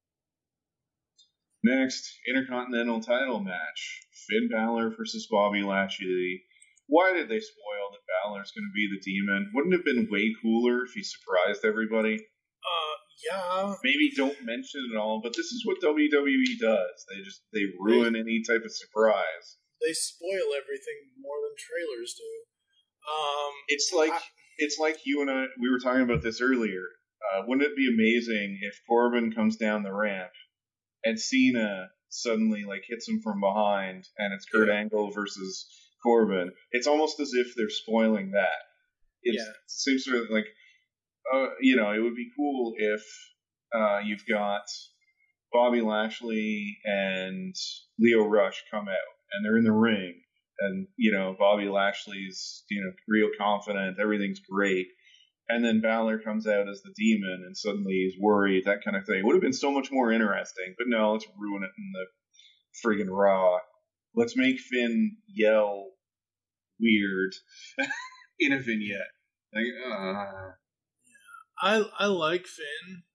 next, Intercontinental title match. Finn Balor versus Bobby Lashley. Why did they spoil that Balor's going to be the Demon? Wouldn't it have been way cooler if he surprised everybody? Uh, yeah. Maybe don't mention it all, but this is what W W E does. They just, they ruin they, any type of surprise. They spoil everything more than trailers do. Um, it's like, I, it's like you and I, we were talking about this earlier. Uh, wouldn't it be amazing if Corbin comes down the ramp and Cena suddenly like hits him from behind, and it's Kurt yeah. Angle versus Corbin? It's almost as if they're spoiling that. It's, yeah. It seems sort of like, uh, you know, it would be cool if uh, you've got Bobby Lashley and Leo Rush come out, and they're in the ring, and you know Bobby Lashley's you know real confident, everything's great. And then Balor comes out as the Demon, and suddenly he's worried, that kind of thing. It would have been so much more interesting, but no, let's ruin it in the friggin' Raw. let's make Finn yell weird in a vignette. Like, uh. I I like Finn,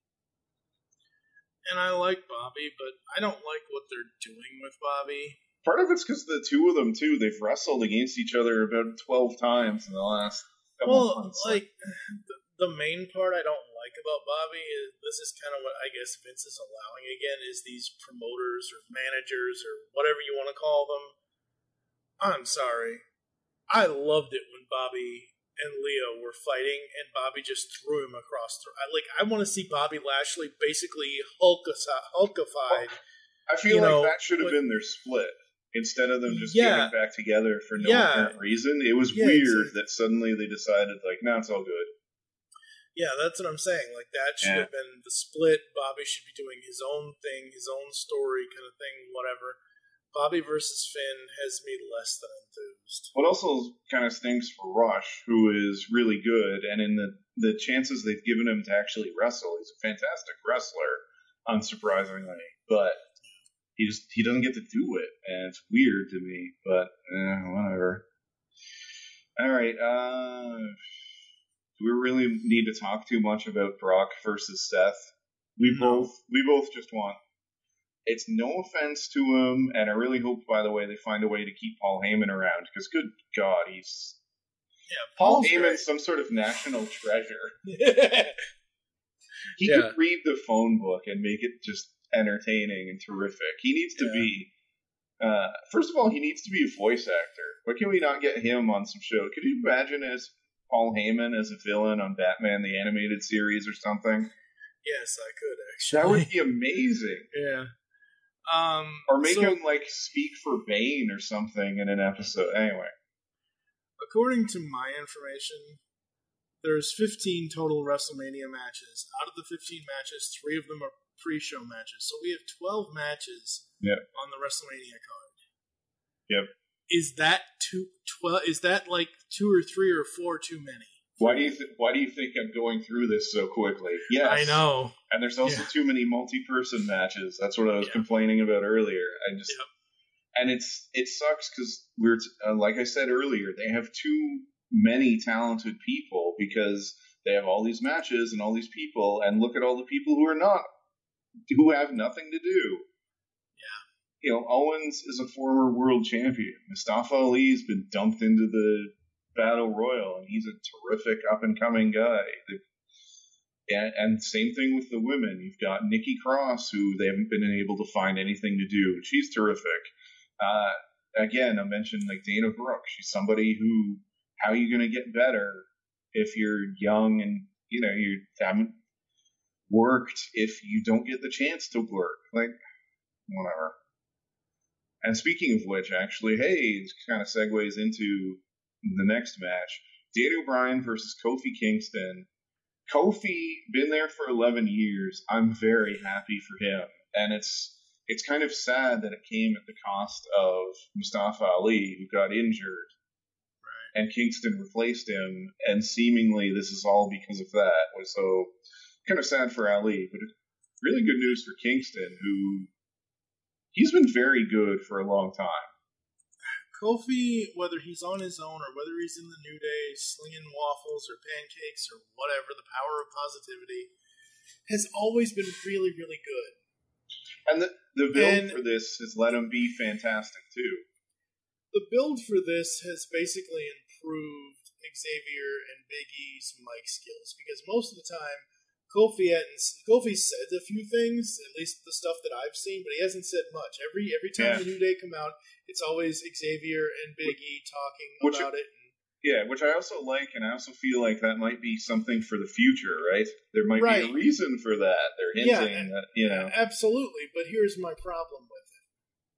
and I like Bobby, but I don't like what they're doing with Bobby. Part of it's because the two of them, too, they've wrestled against each other about twelve times in the last couple well, months. Well, like, the main part I don't like about Bobby is, this is kind of what I guess Vince is allowing again, is these promoters or managers or whatever you want to call them. I'm sorry. I loved it when Bobby and Leo were fighting, and Bobby just threw him across the... I, like, I want to see Bobby Lashley basically Hulkified. I feel you like know, that should have when, been their split. Instead of them just yeah, getting back together for no yeah, apparent reason. It was yeah, weird exactly. that suddenly they decided, like, no, it's all good. Yeah, that's what I'm saying. Like, that should yeah. have been the split. Bobby should be doing his own thing, his own story kind of thing, whatever. Bobby versus Finn has me less than enthused. What also kind of stinks for Rush, who is really good, and in the, the chances they've given him to actually wrestle, he's a fantastic wrestler, unsurprisingly. But he just he doesn't get to do it, and it's weird to me. But eh, whatever. All right. Uh, do we really need to talk too much about Brock versus Seth? We no. both we both just want. It's no offense to him, and I really hope, by the way, they find a way to keep Paul Heyman around, because good God, he's... Yeah, Paul Paul's Heyman's great. some sort of national treasure. yeah. He could read the phone book and make it just entertaining and terrific. He needs to yeah. be... Uh, first of all, he needs to be a voice actor. Why can we not get him on some show? Could you imagine as Paul Heyman as a villain on Batman the Animated Series or something? Yes, I could, actually. That would be amazing. Yeah. Um, or make so, him, like, speak for Bane or something in an episode. Anyway. According to my information, there's fifteen total WrestleMania matches. Out of the fifteen matches, three of them are pre-show matches. So we have twelve matches yep. on the WrestleMania card. Yep. Is that two, twelve, is that like two or three or four too many? Why do you th- Why do you think I'm going through this so quickly? Yes, I know. And there's also yeah. too many multi-person matches. That's what I was yeah. complaining about earlier. I just yep. and it's it sucks because we're t- uh, like I said earlier, they have too many talented people because they have all these matches and all these people, and look at all the people who are not who have nothing to do. Yeah, you know, Owens is a former world champion. Mustafa Ali's been dumped into the Battle Royal, and he's a terrific up-and-coming guy. And, and same thing with the women. You've got Nikki Cross, who they haven't been able to find anything to do, and she's terrific. Uh, again, I mentioned like Dana Brooke. She's somebody who, how are you going to get better if you're young and, you know, you haven't worked if you don't get the chance to work? Like, whatever. And speaking of which, actually, hey, it kind of segues into the next match. Daniel Bryan versus Kofi Kingston. Kofi, been there for eleven years. I'm very happy for him. And it's it's kind of sad that it came at the cost of Mustafa Ali, who got injured. Right. And Kingston replaced him. And seemingly this is all because of that. So kind of sad for Ali. But really good news for Kingston, who he's been very good for a long time. Kofi, whether he's on his own or whether he's in the New Day slinging waffles or pancakes or whatever, the power of positivity, has always been really, really good. And the, the build and for this has let him be fantastic, too. The build for this has basically improved Xavier and Big E's mic skills, because most of the time, Kofi hadn't, Kofi said a few things, at least the stuff that I've seen, but he hasn't said much. Every every time yeah. the New Day come out, it's always Xavier and Big E talking which, about it. And, yeah, which I also like, and I also feel like that might be something for the future, right? There might right. be a reason for that. They're hinting yeah, that, you know. Absolutely, but here's my problem with it.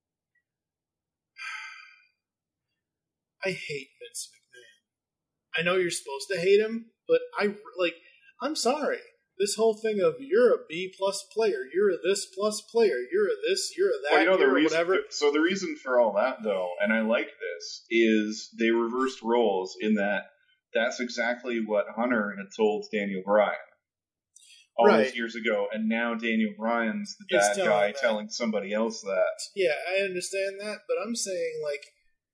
I hate Vince McMahon. I know you're supposed to hate him, but I, like, I'm sorry. This whole thing of you're a B plus player, you're a this plus player, you're a this, you're a that, well, you know, you're the reason, whatever. So the reason for all that, though, and I like this, is they reversed roles in that that's exactly what Hunter had told Daniel Bryan. all right. those years ago, and now Daniel Bryan's the It's bad telling guy that. telling somebody else that. Yeah, I understand that, but I'm saying, like,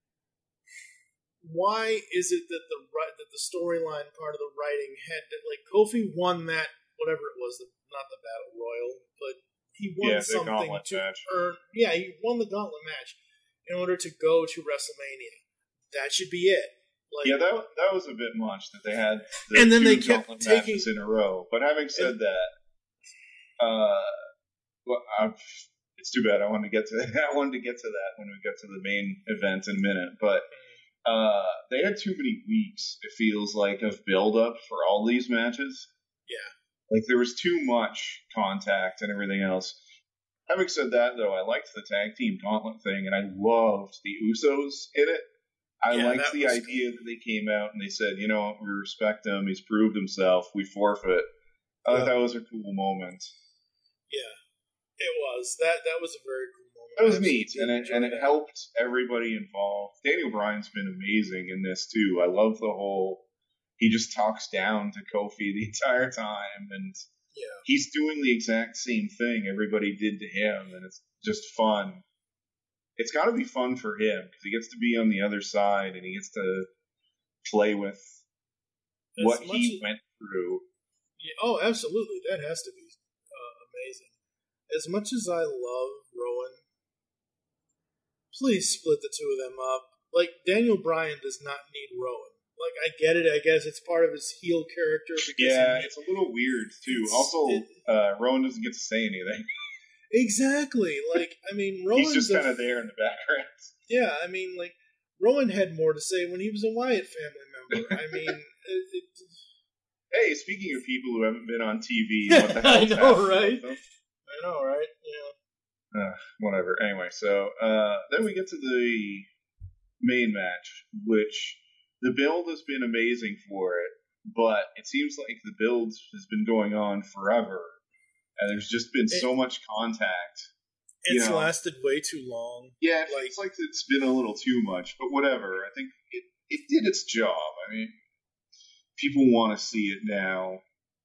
why is it that the that the storyline part of the writing had to, like, Kofi won that, whatever it was, the, not the Battle Royal, but he won Yeah, the something gauntlet to match. earn. Yeah, he won the gauntlet match in order to go to WrestleMania. That should be it. Like, Yeah, that that was a bit much that they had the And then two they kept gauntlet taking- matches in a row. But having said And- that, uh, well, I've, it's too bad. I wanted to get to I wanted to get to that when we get to the main event in a minute. But uh, they had too many weeks. It feels like of build up for all these matches. yeah. Like there was too much contact and everything else. Having said that, though, I liked the tag team gauntlet thing, and I loved the Usos in it. I Yeah, liked that the was idea that they came out and they said, you know what, we respect him, he's proved himself, we forfeit. I Yeah. thought that was a cool moment. Yeah, it was. That that was a very cool moment. That was I actually neat, did and it, enjoy and it that. helped everybody involved. Daniel Bryan's been amazing in this, too. I love the whole, he just talks down to Kofi the entire time, and Yeah. he's doing the exact same thing everybody did to him, and it's just fun. It's got to be fun for him because he gets to be on the other side and he gets to play with As what much he as- went through. Yeah, oh, absolutely. That has to be uh, amazing. As much as I love Rowan, please split the two of them up. Like, Daniel Bryan does not need Rowan. Like, I get it. I guess it's part of his heel character. Because Yeah, he, it's a little weird too. It's- Also, it- uh, Rowan doesn't get to say anything. exactly. Like, I mean, Rowan's He's just a- kind of there in the background. Yeah, I mean, like, Rowan had more to say when he was a Wyatt family member. I mean, it, it, Hey, speaking of people who haven't been on T V, what the hell? I know, right? I know, right? Yeah. Uh, whatever. Anyway, so uh, then we get to the main match, which the build has been amazing for it, but it seems like the build has been going on forever, and there's just been so much contact. You It's know. lasted way too long. Yeah, it Like- feels like it's been a little too much, but whatever. I think it, it did its job. I mean, people want to see it now.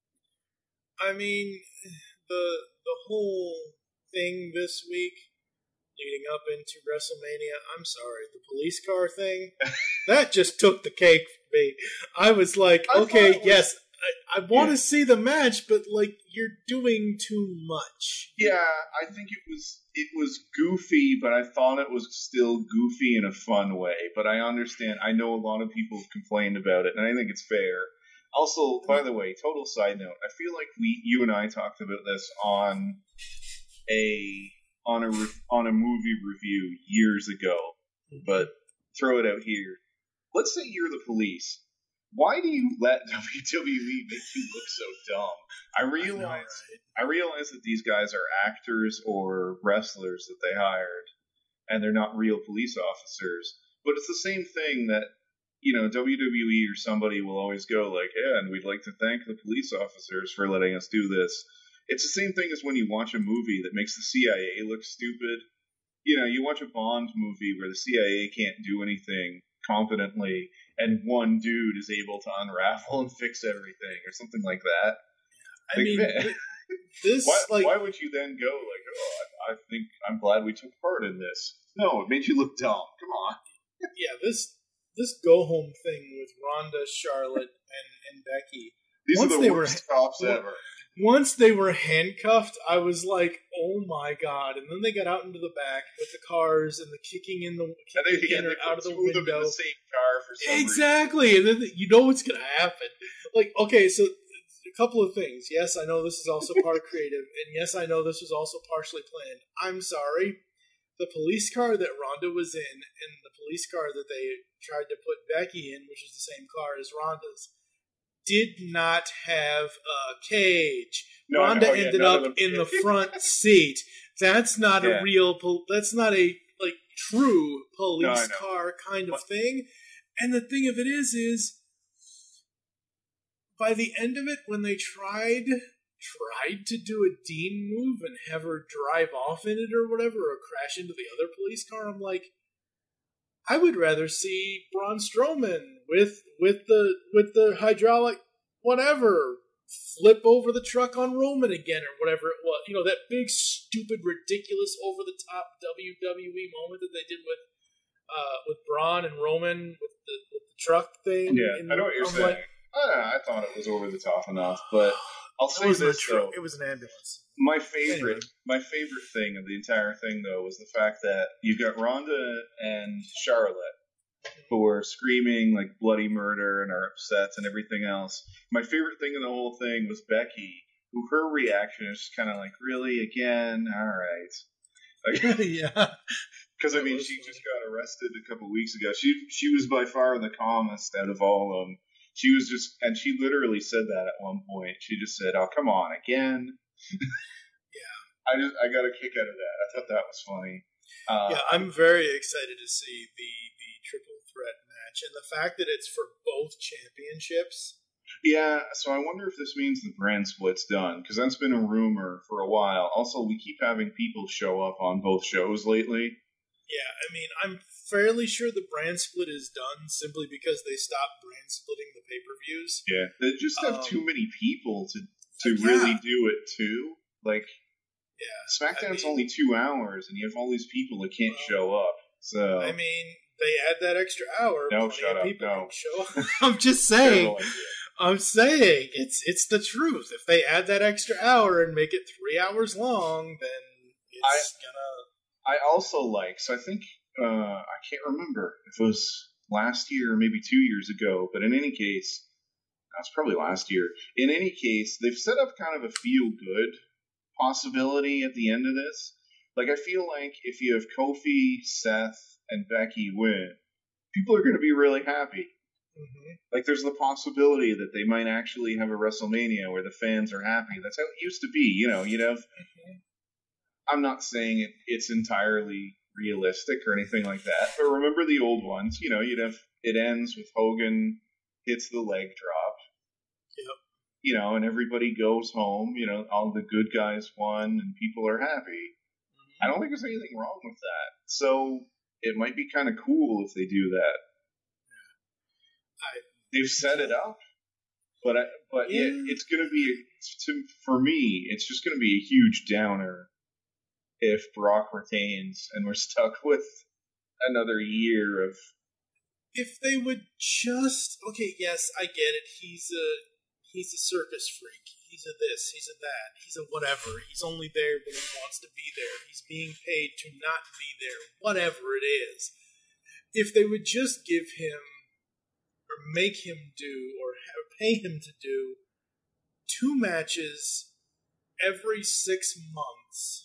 I mean, the the whole thing this week leading up into WrestleMania, I'm sorry, the police car thing, that just took the cake for me. I was like, I okay, thought it was- yes, I, I want to Yeah. see the match, but, like, you're doing too much. Yeah, I think it was it was goofy, but I thought it was still goofy in a fun way. But I understand. I know a lot of people have complained about it, and I think it's fair. Also, by the way, total side note, I feel like we, you and I, talked about this on a on a re- on a movie review years ago. But throw it out here. Let's say you're the police. Why do you let W W E make you look so dumb? I realize. I know, right? I realize that these guys are actors or wrestlers that they hired, and they're not real police officers. But it's the same thing that, you know, W W E or somebody will always go like, yeah, and we'd like to thank the police officers for letting us do this. It's the same thing as when you watch a movie that makes the C I A look stupid. You know, you watch a Bond movie where the C I A can't do anything competently, and one dude is able to unravel and fix everything, or something like that. I Like, mean, man. th- this, Why, like, why would you then go like, oh, I, I think I'm glad we took part in this? No, it made you look dumb. Come on. yeah, this this go home thing with Ronda, Charlotte, and, and Becky. These Once are they the were- worst cops well, ever. Once they were handcuffed, I was like, "Oh my god!" And then they got out into the back with the cars and the kicking in the And kicking they, yeah, in they or out of put the two of them in window. the same car for some reason. Exactly, and then you know what's gonna happen. Like, okay, so a couple of things. Yes, I know this is also part of creative, and yes, I know this was also partially planned. I'm sorry. The police car that Ronda was in, and the police car that they tried to put Becky in, which is the same car as Ronda's, did not have a cage. No, Ronda no, yeah, ended none up of them in the did. front seat. That's not Yeah. a real. Pol- that's not a like true police No, I know. car kind of thing. And the thing of it is, is by the end of it, when they tried tried to do a Dean move and have her drive off in it or whatever, or crash into the other police car, I'm like, I would rather see Braun Strowman with with the with the hydraulic whatever flip over the truck on Roman again or whatever it was. You know, that big, stupid, ridiculous, over-the-top W W E moment that they did with uh, with Braun and Roman with the, with the truck thing. Yeah, in, I know what you're saying. like, I, I thought it was over the top enough, but I'll say it this though. though. It was an ambulance. My favorite, Anyway. my favorite thing of the entire thing though was the fact that you got Ronda and Charlotte, who are screaming like bloody murder and are upset and everything else. My favorite thing in the whole thing was Becky, who her reaction is just kind of like, really, again? All right. Like, yeah. Because, I mean, she just got arrested a couple weeks ago. She she was by far the calmest out of all of them. She was just, and she literally said that at one point. She just said, oh, come on, again? Yeah. I just, I got a kick out of that. I thought that was funny. Uh, yeah, I'm very excited to see the, the triple threat match. And the fact that it's for both championships. Yeah, so I wonder if this means the brand split's done, because that's been a rumor for a while. Also, we keep having people show up on both shows lately. Yeah, I mean, I'm fairly sure the brand split is done simply because they stopped brand splitting the pay-per-views. Yeah, they just have Um, too many people to, to yeah. really do it, too. Like, Yeah, SmackDown's I mean, only two hours, and you have all these people that can't Well, show up. So I mean, they add that extra hour. No, plenty shut of up, People no. can show up. I'm just saying. terrible idea. I'm saying it's it's the truth. If they add that extra hour and make it three hours long, then it's I- gonna. I also like, so I think, uh, I can't remember if it was last year or maybe two years ago, but in any case, that's probably last year. In any case, they've set up kind of a feel-good possibility at the end of this. Like, I feel like if you have Kofi, Seth, and Becky win, people are going to be really happy. Mm-hmm. Like, there's the possibility that they might actually have a WrestleMania where the fans are happy. That's how it used to be. You know, you'd have... Mm-hmm. I'm not saying it, it's entirely realistic or anything like that, but remember the old ones. You know, you'd have... It ends with Hogan hits the leg drop. Yep. You know, and everybody goes home. You know, all the good guys won, and people are happy. Mm-hmm. I don't think there's anything wrong with that. So it might be kind of cool if they do that. I, They've set it up, but I, but yeah, Yeah. it's going to be a, to, for me. It's just going to be a huge downer if Brock retains, and we're stuck with another year of. if they would just okay, yes, I get it. He's a he's a circus freak. He's a this. He's a that. He's a whatever. He's only there when he wants to be there. He's being paid to not be there. Whatever it is. If they would just give him or make him do or have, pay him to do two matches every six months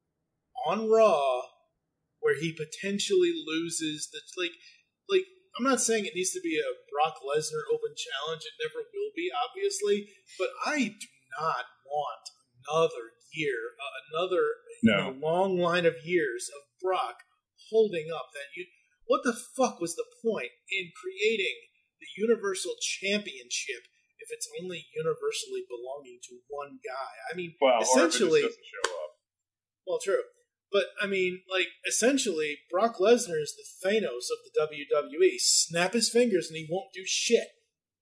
on Raw, where he potentially loses the like like. I'm not saying it needs to be a Brock Lesnar open challenge. It never will be, obviously. But I do not want another year, uh, another No. you know, long line of years of Brock holding up that. You, what the fuck was the point in creating the Universal Championship if it's only universally belonging to one guy? I mean, Well, essentially. or if it just doesn't show up. Well, true. But, I mean, like, essentially, Brock Lesnar is the Thanos of the W W E. Snap his fingers and he won't do shit.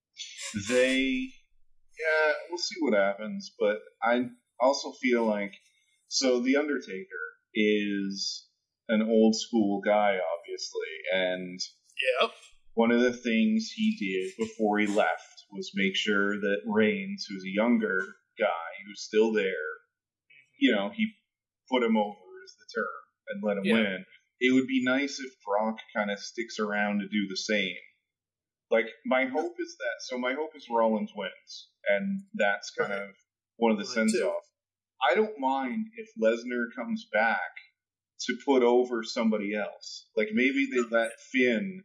They, yeah, we'll see what happens, but I also feel like, so The Undertaker is an old school guy, obviously, and Yep. one of the things he did before he left was make sure that Reigns, who's a younger guy who's still there, you know, he put him over as the term and let him Yeah. win. It would be nice if Brock kind of sticks around to do the same. Like, my hope is that, so my hope is Rollins wins, and that's kind Right. of one of the Mine too. sends-off. I don't mind if Lesnar comes back to put over somebody else. Like, maybe they let Finn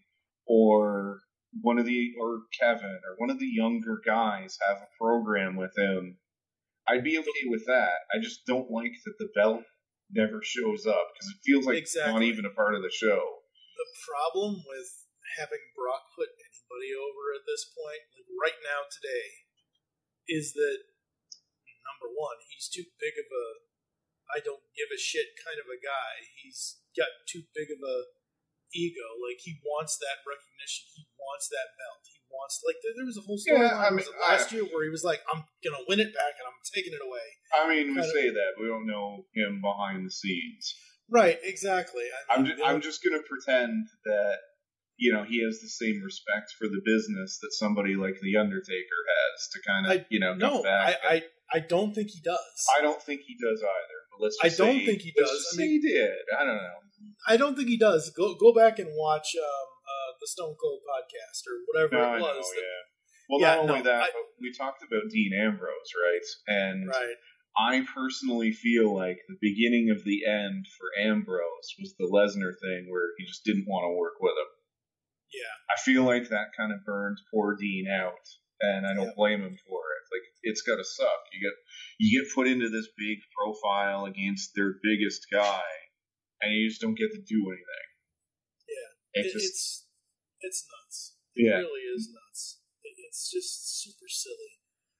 or one of the, or Kevin, or one of the younger guys have a program with him. I'd be okay with that. I just don't like that the belt never shows up, because it feels like it's not Exactly. even a part of the show. The problem with having Brock put anybody over at this point, like right now today, is that, number one, he's too big of a I don't give a shit kind of a guy. He's got too big of a ego. Like, he wants that recognition. He wants that belt. He wants. Like there, there was a whole storyline Yeah, I mean, last I, year where he was like, "I'm gonna win it back and I'm taking it away." I mean, we kind say of, that, but we don't know him behind the scenes. Right? Exactly. I I'm mean, just, I'm just gonna pretend that you know he has the same respect for the business that somebody like the Undertaker has to kind of you know no, come back. I, I I don't think he does. I don't think he does either. But let's just I don't say, think he let's does. Just I say mean, he did. I don't know. I don't think he does. Go go back and watch um, uh, the Stone Cold podcast or whatever No, it I was. know, that, yeah. Well, yeah, not only no, that, I, but we talked about Dean Ambrose, right? And right. I personally feel like the beginning of the end for Ambrose was the Lesnar thing where he just didn't want to work with him. Yeah. I feel like that kind of burned poor Dean out, and I don't Yep. blame him for it. Like, it's gotta suck. You get you get put into this big profile against their biggest guy, and you just don't get to do anything. Yeah. It It, just, it's it's nuts. It Yeah. really is nuts. It, it's just super silly.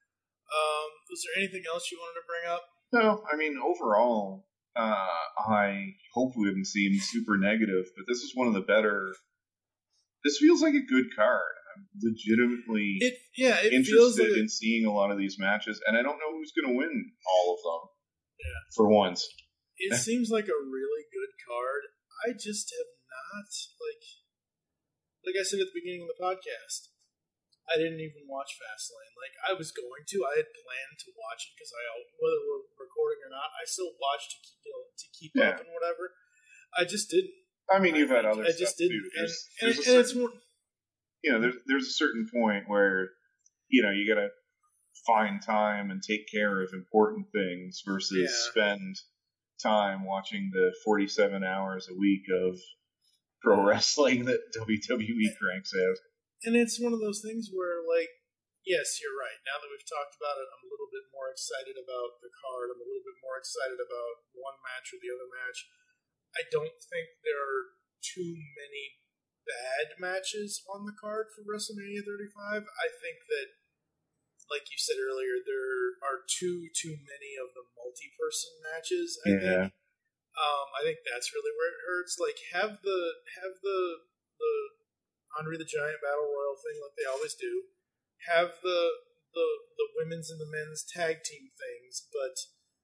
Um, was there anything else you wanted to bring up? No, I mean, overall, uh, I hope we haven't seen super negative, but this is one of the better. This feels like a good card. I'm legitimately It yeah, it interested feels like a, in seeing a lot of these matches, and I don't know who's going to win all of them. Yeah. For once. it seems like a really good card. I just have not like like I said at the beginning of the podcast. I didn't even watch Fastlane. Like I was going to, I had planned to watch it because I, whether we're recording or not, I still watched to keep, you know, to keep Yeah. up and whatever. I just didn't. I mean, you've had other I stuff just didn't. too. There's, and, there's and, a and it's certain, more. you know, there's there's a certain point where you know you got to find time and take care of important things versus Yeah. spend time watching the forty-seven hours a week of pro wrestling that W W E cranks out. And it's one of those things where, like, yes, you're right. Now that we've talked about it, I'm a little bit more excited about the card. I'm a little bit more excited about one match or the other match. I don't think there are too many bad matches on the card for WrestleMania thirty-five. I think that, like you said earlier, there are too too many of the multi-person matches. I Yeah. think. Um, I think that's really where it hurts. Like, have the have the the Andre the Giant Battle Royal thing like they always do. Have the the the women's and the men's tag team things, but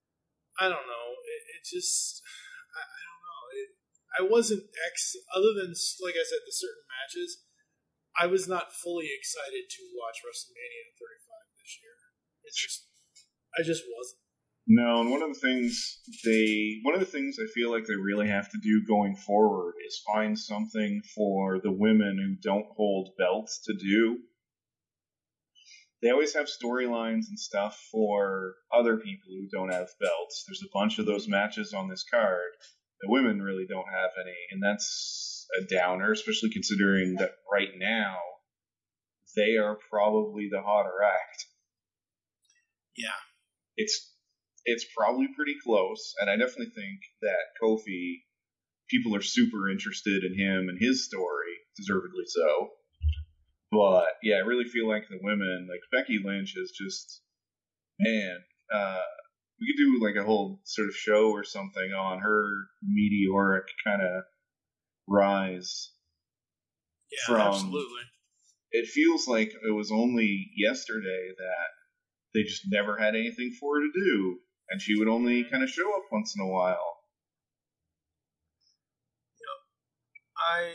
I don't know. It, it just I, I don't know. It, I wasn't ex other than like I said, the certain matches. I was not fully excited to watch WrestleMania thirty-five this year. It's just I just wasn't. No, and one of the things they, one of the things I feel like they really have to do going forward is find something for the women who don't hold belts to do. They always have storylines and stuff for other people who don't have belts. There's a bunch of those matches on this card. The women really don't have any, and that's a downer, especially considering that right now they are probably the hotter act. Yeah. It's It's probably pretty close, and I definitely think that Kofi, people are super interested in him and his story, deservedly so. But, yeah, I really feel like the women, like Becky Lynch is just, man, uh, we could do like a whole sort of show or something on her meteoric kind of rise. Yeah, from, absolutely. It feels like it was only yesterday that they just never had anything for her to do. And she would only kind of show up once in a while. Yep. I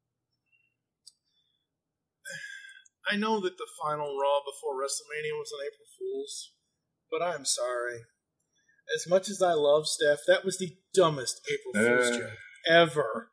I know that the final Raw before WrestleMania was on April Fool's, but I'm sorry. As much as I love Steph, that was the dumbest April Fool's Uh. joke ever.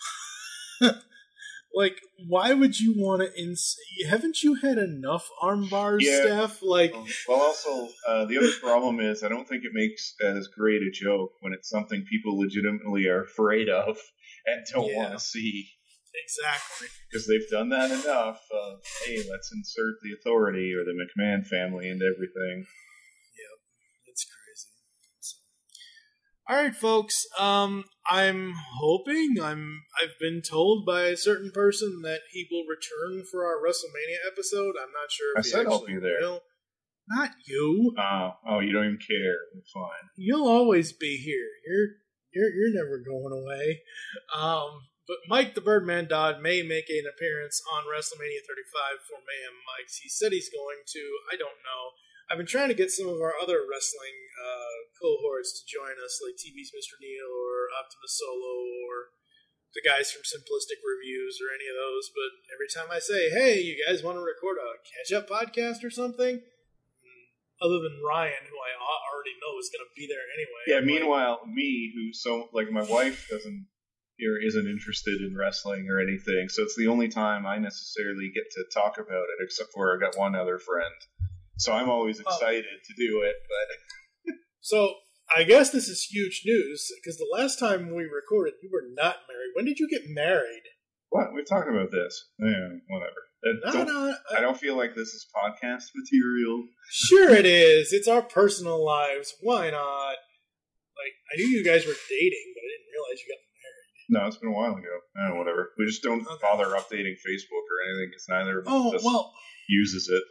Like, why would you want to ins- Haven't you had enough arm bars, Yeah. Steph? Like, Well, also, uh, the other problem is I don't think it makes as great a joke when it's something people legitimately are afraid of and don't Yeah. want to see. exactly. Because they've done that enough of, hey, let's insert the Authority or the McMahon family into everything. Yep, it's crazy. So. All right, folks. Um, I'm hoping I'm. I've been told by a certain person that he will return for our WrestleMania episode. I'm not sure if I he said I'll actually be there. will. Not you. Oh, oh, you don't even care. Fine. You'll always be here. You're you're you're never going away. Um, but Mike the Birdman Dodd may make an appearance on WrestleMania thirty-five for Mayhem Mics. He said he's going to. I don't know. I've been trying to get some of our other wrestling uh, cohorts to join us, like T V's Mister Neil or Optimus Solo or the guys from Simplistic Reviews or any of those. But every time I say, hey, you guys want to record a catch-up podcast or something? Other than Ryan, who I already know is going to be there anyway. Yeah, meanwhile, like, me, who so, like, my wife doesn't, or isn't interested in wrestling or anything, so it's the only time I necessarily get to talk about it, except for I got one other friend. So I'm always excited oh. to do it, but... So, I guess this is huge news, because the last time we recorded, you were not married. When did you get married? What? We're talking about this. Yeah, whatever. I don't, no, no, I, I don't feel like this is podcast material. Sure it is. It's our personal lives. Why not? Like, I knew you guys were dating, but I didn't realize you got married. No, it's been a while ago. Oh, whatever. We just don't okay. bother updating Facebook or anything, because neither of oh, us well, uses it.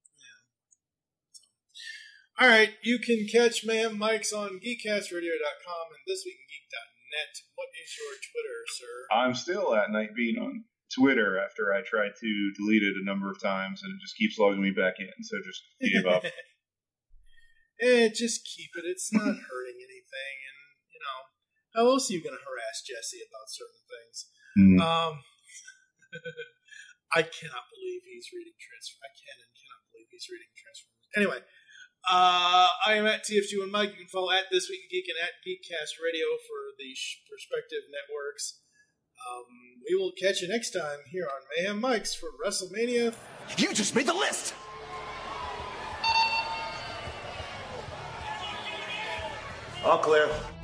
Yeah. All right, you can catch Mayhem Mics on geek cast radio dot com and this week in geek dot net. What is your Twitter, sir? I'm still at Nightbeat on Twitter after I tried to delete it a number of times and it just keeps logging me back in, so just gave up. Eh, just keep it. It's not hurting anything, and you know, how else are you going to harass Jesse about certain things? Mm. Um, I cannot believe he's reading Transformers. I can and cannot believe he's reading Transformers. Anyway, uh, I am at T F G one Mike. You can follow at This Week in Geek and at Geekcast Radio for the respective networks. Um, we will catch you next time here on Mayhem Mics for WrestleMania. You just made the list! All clear.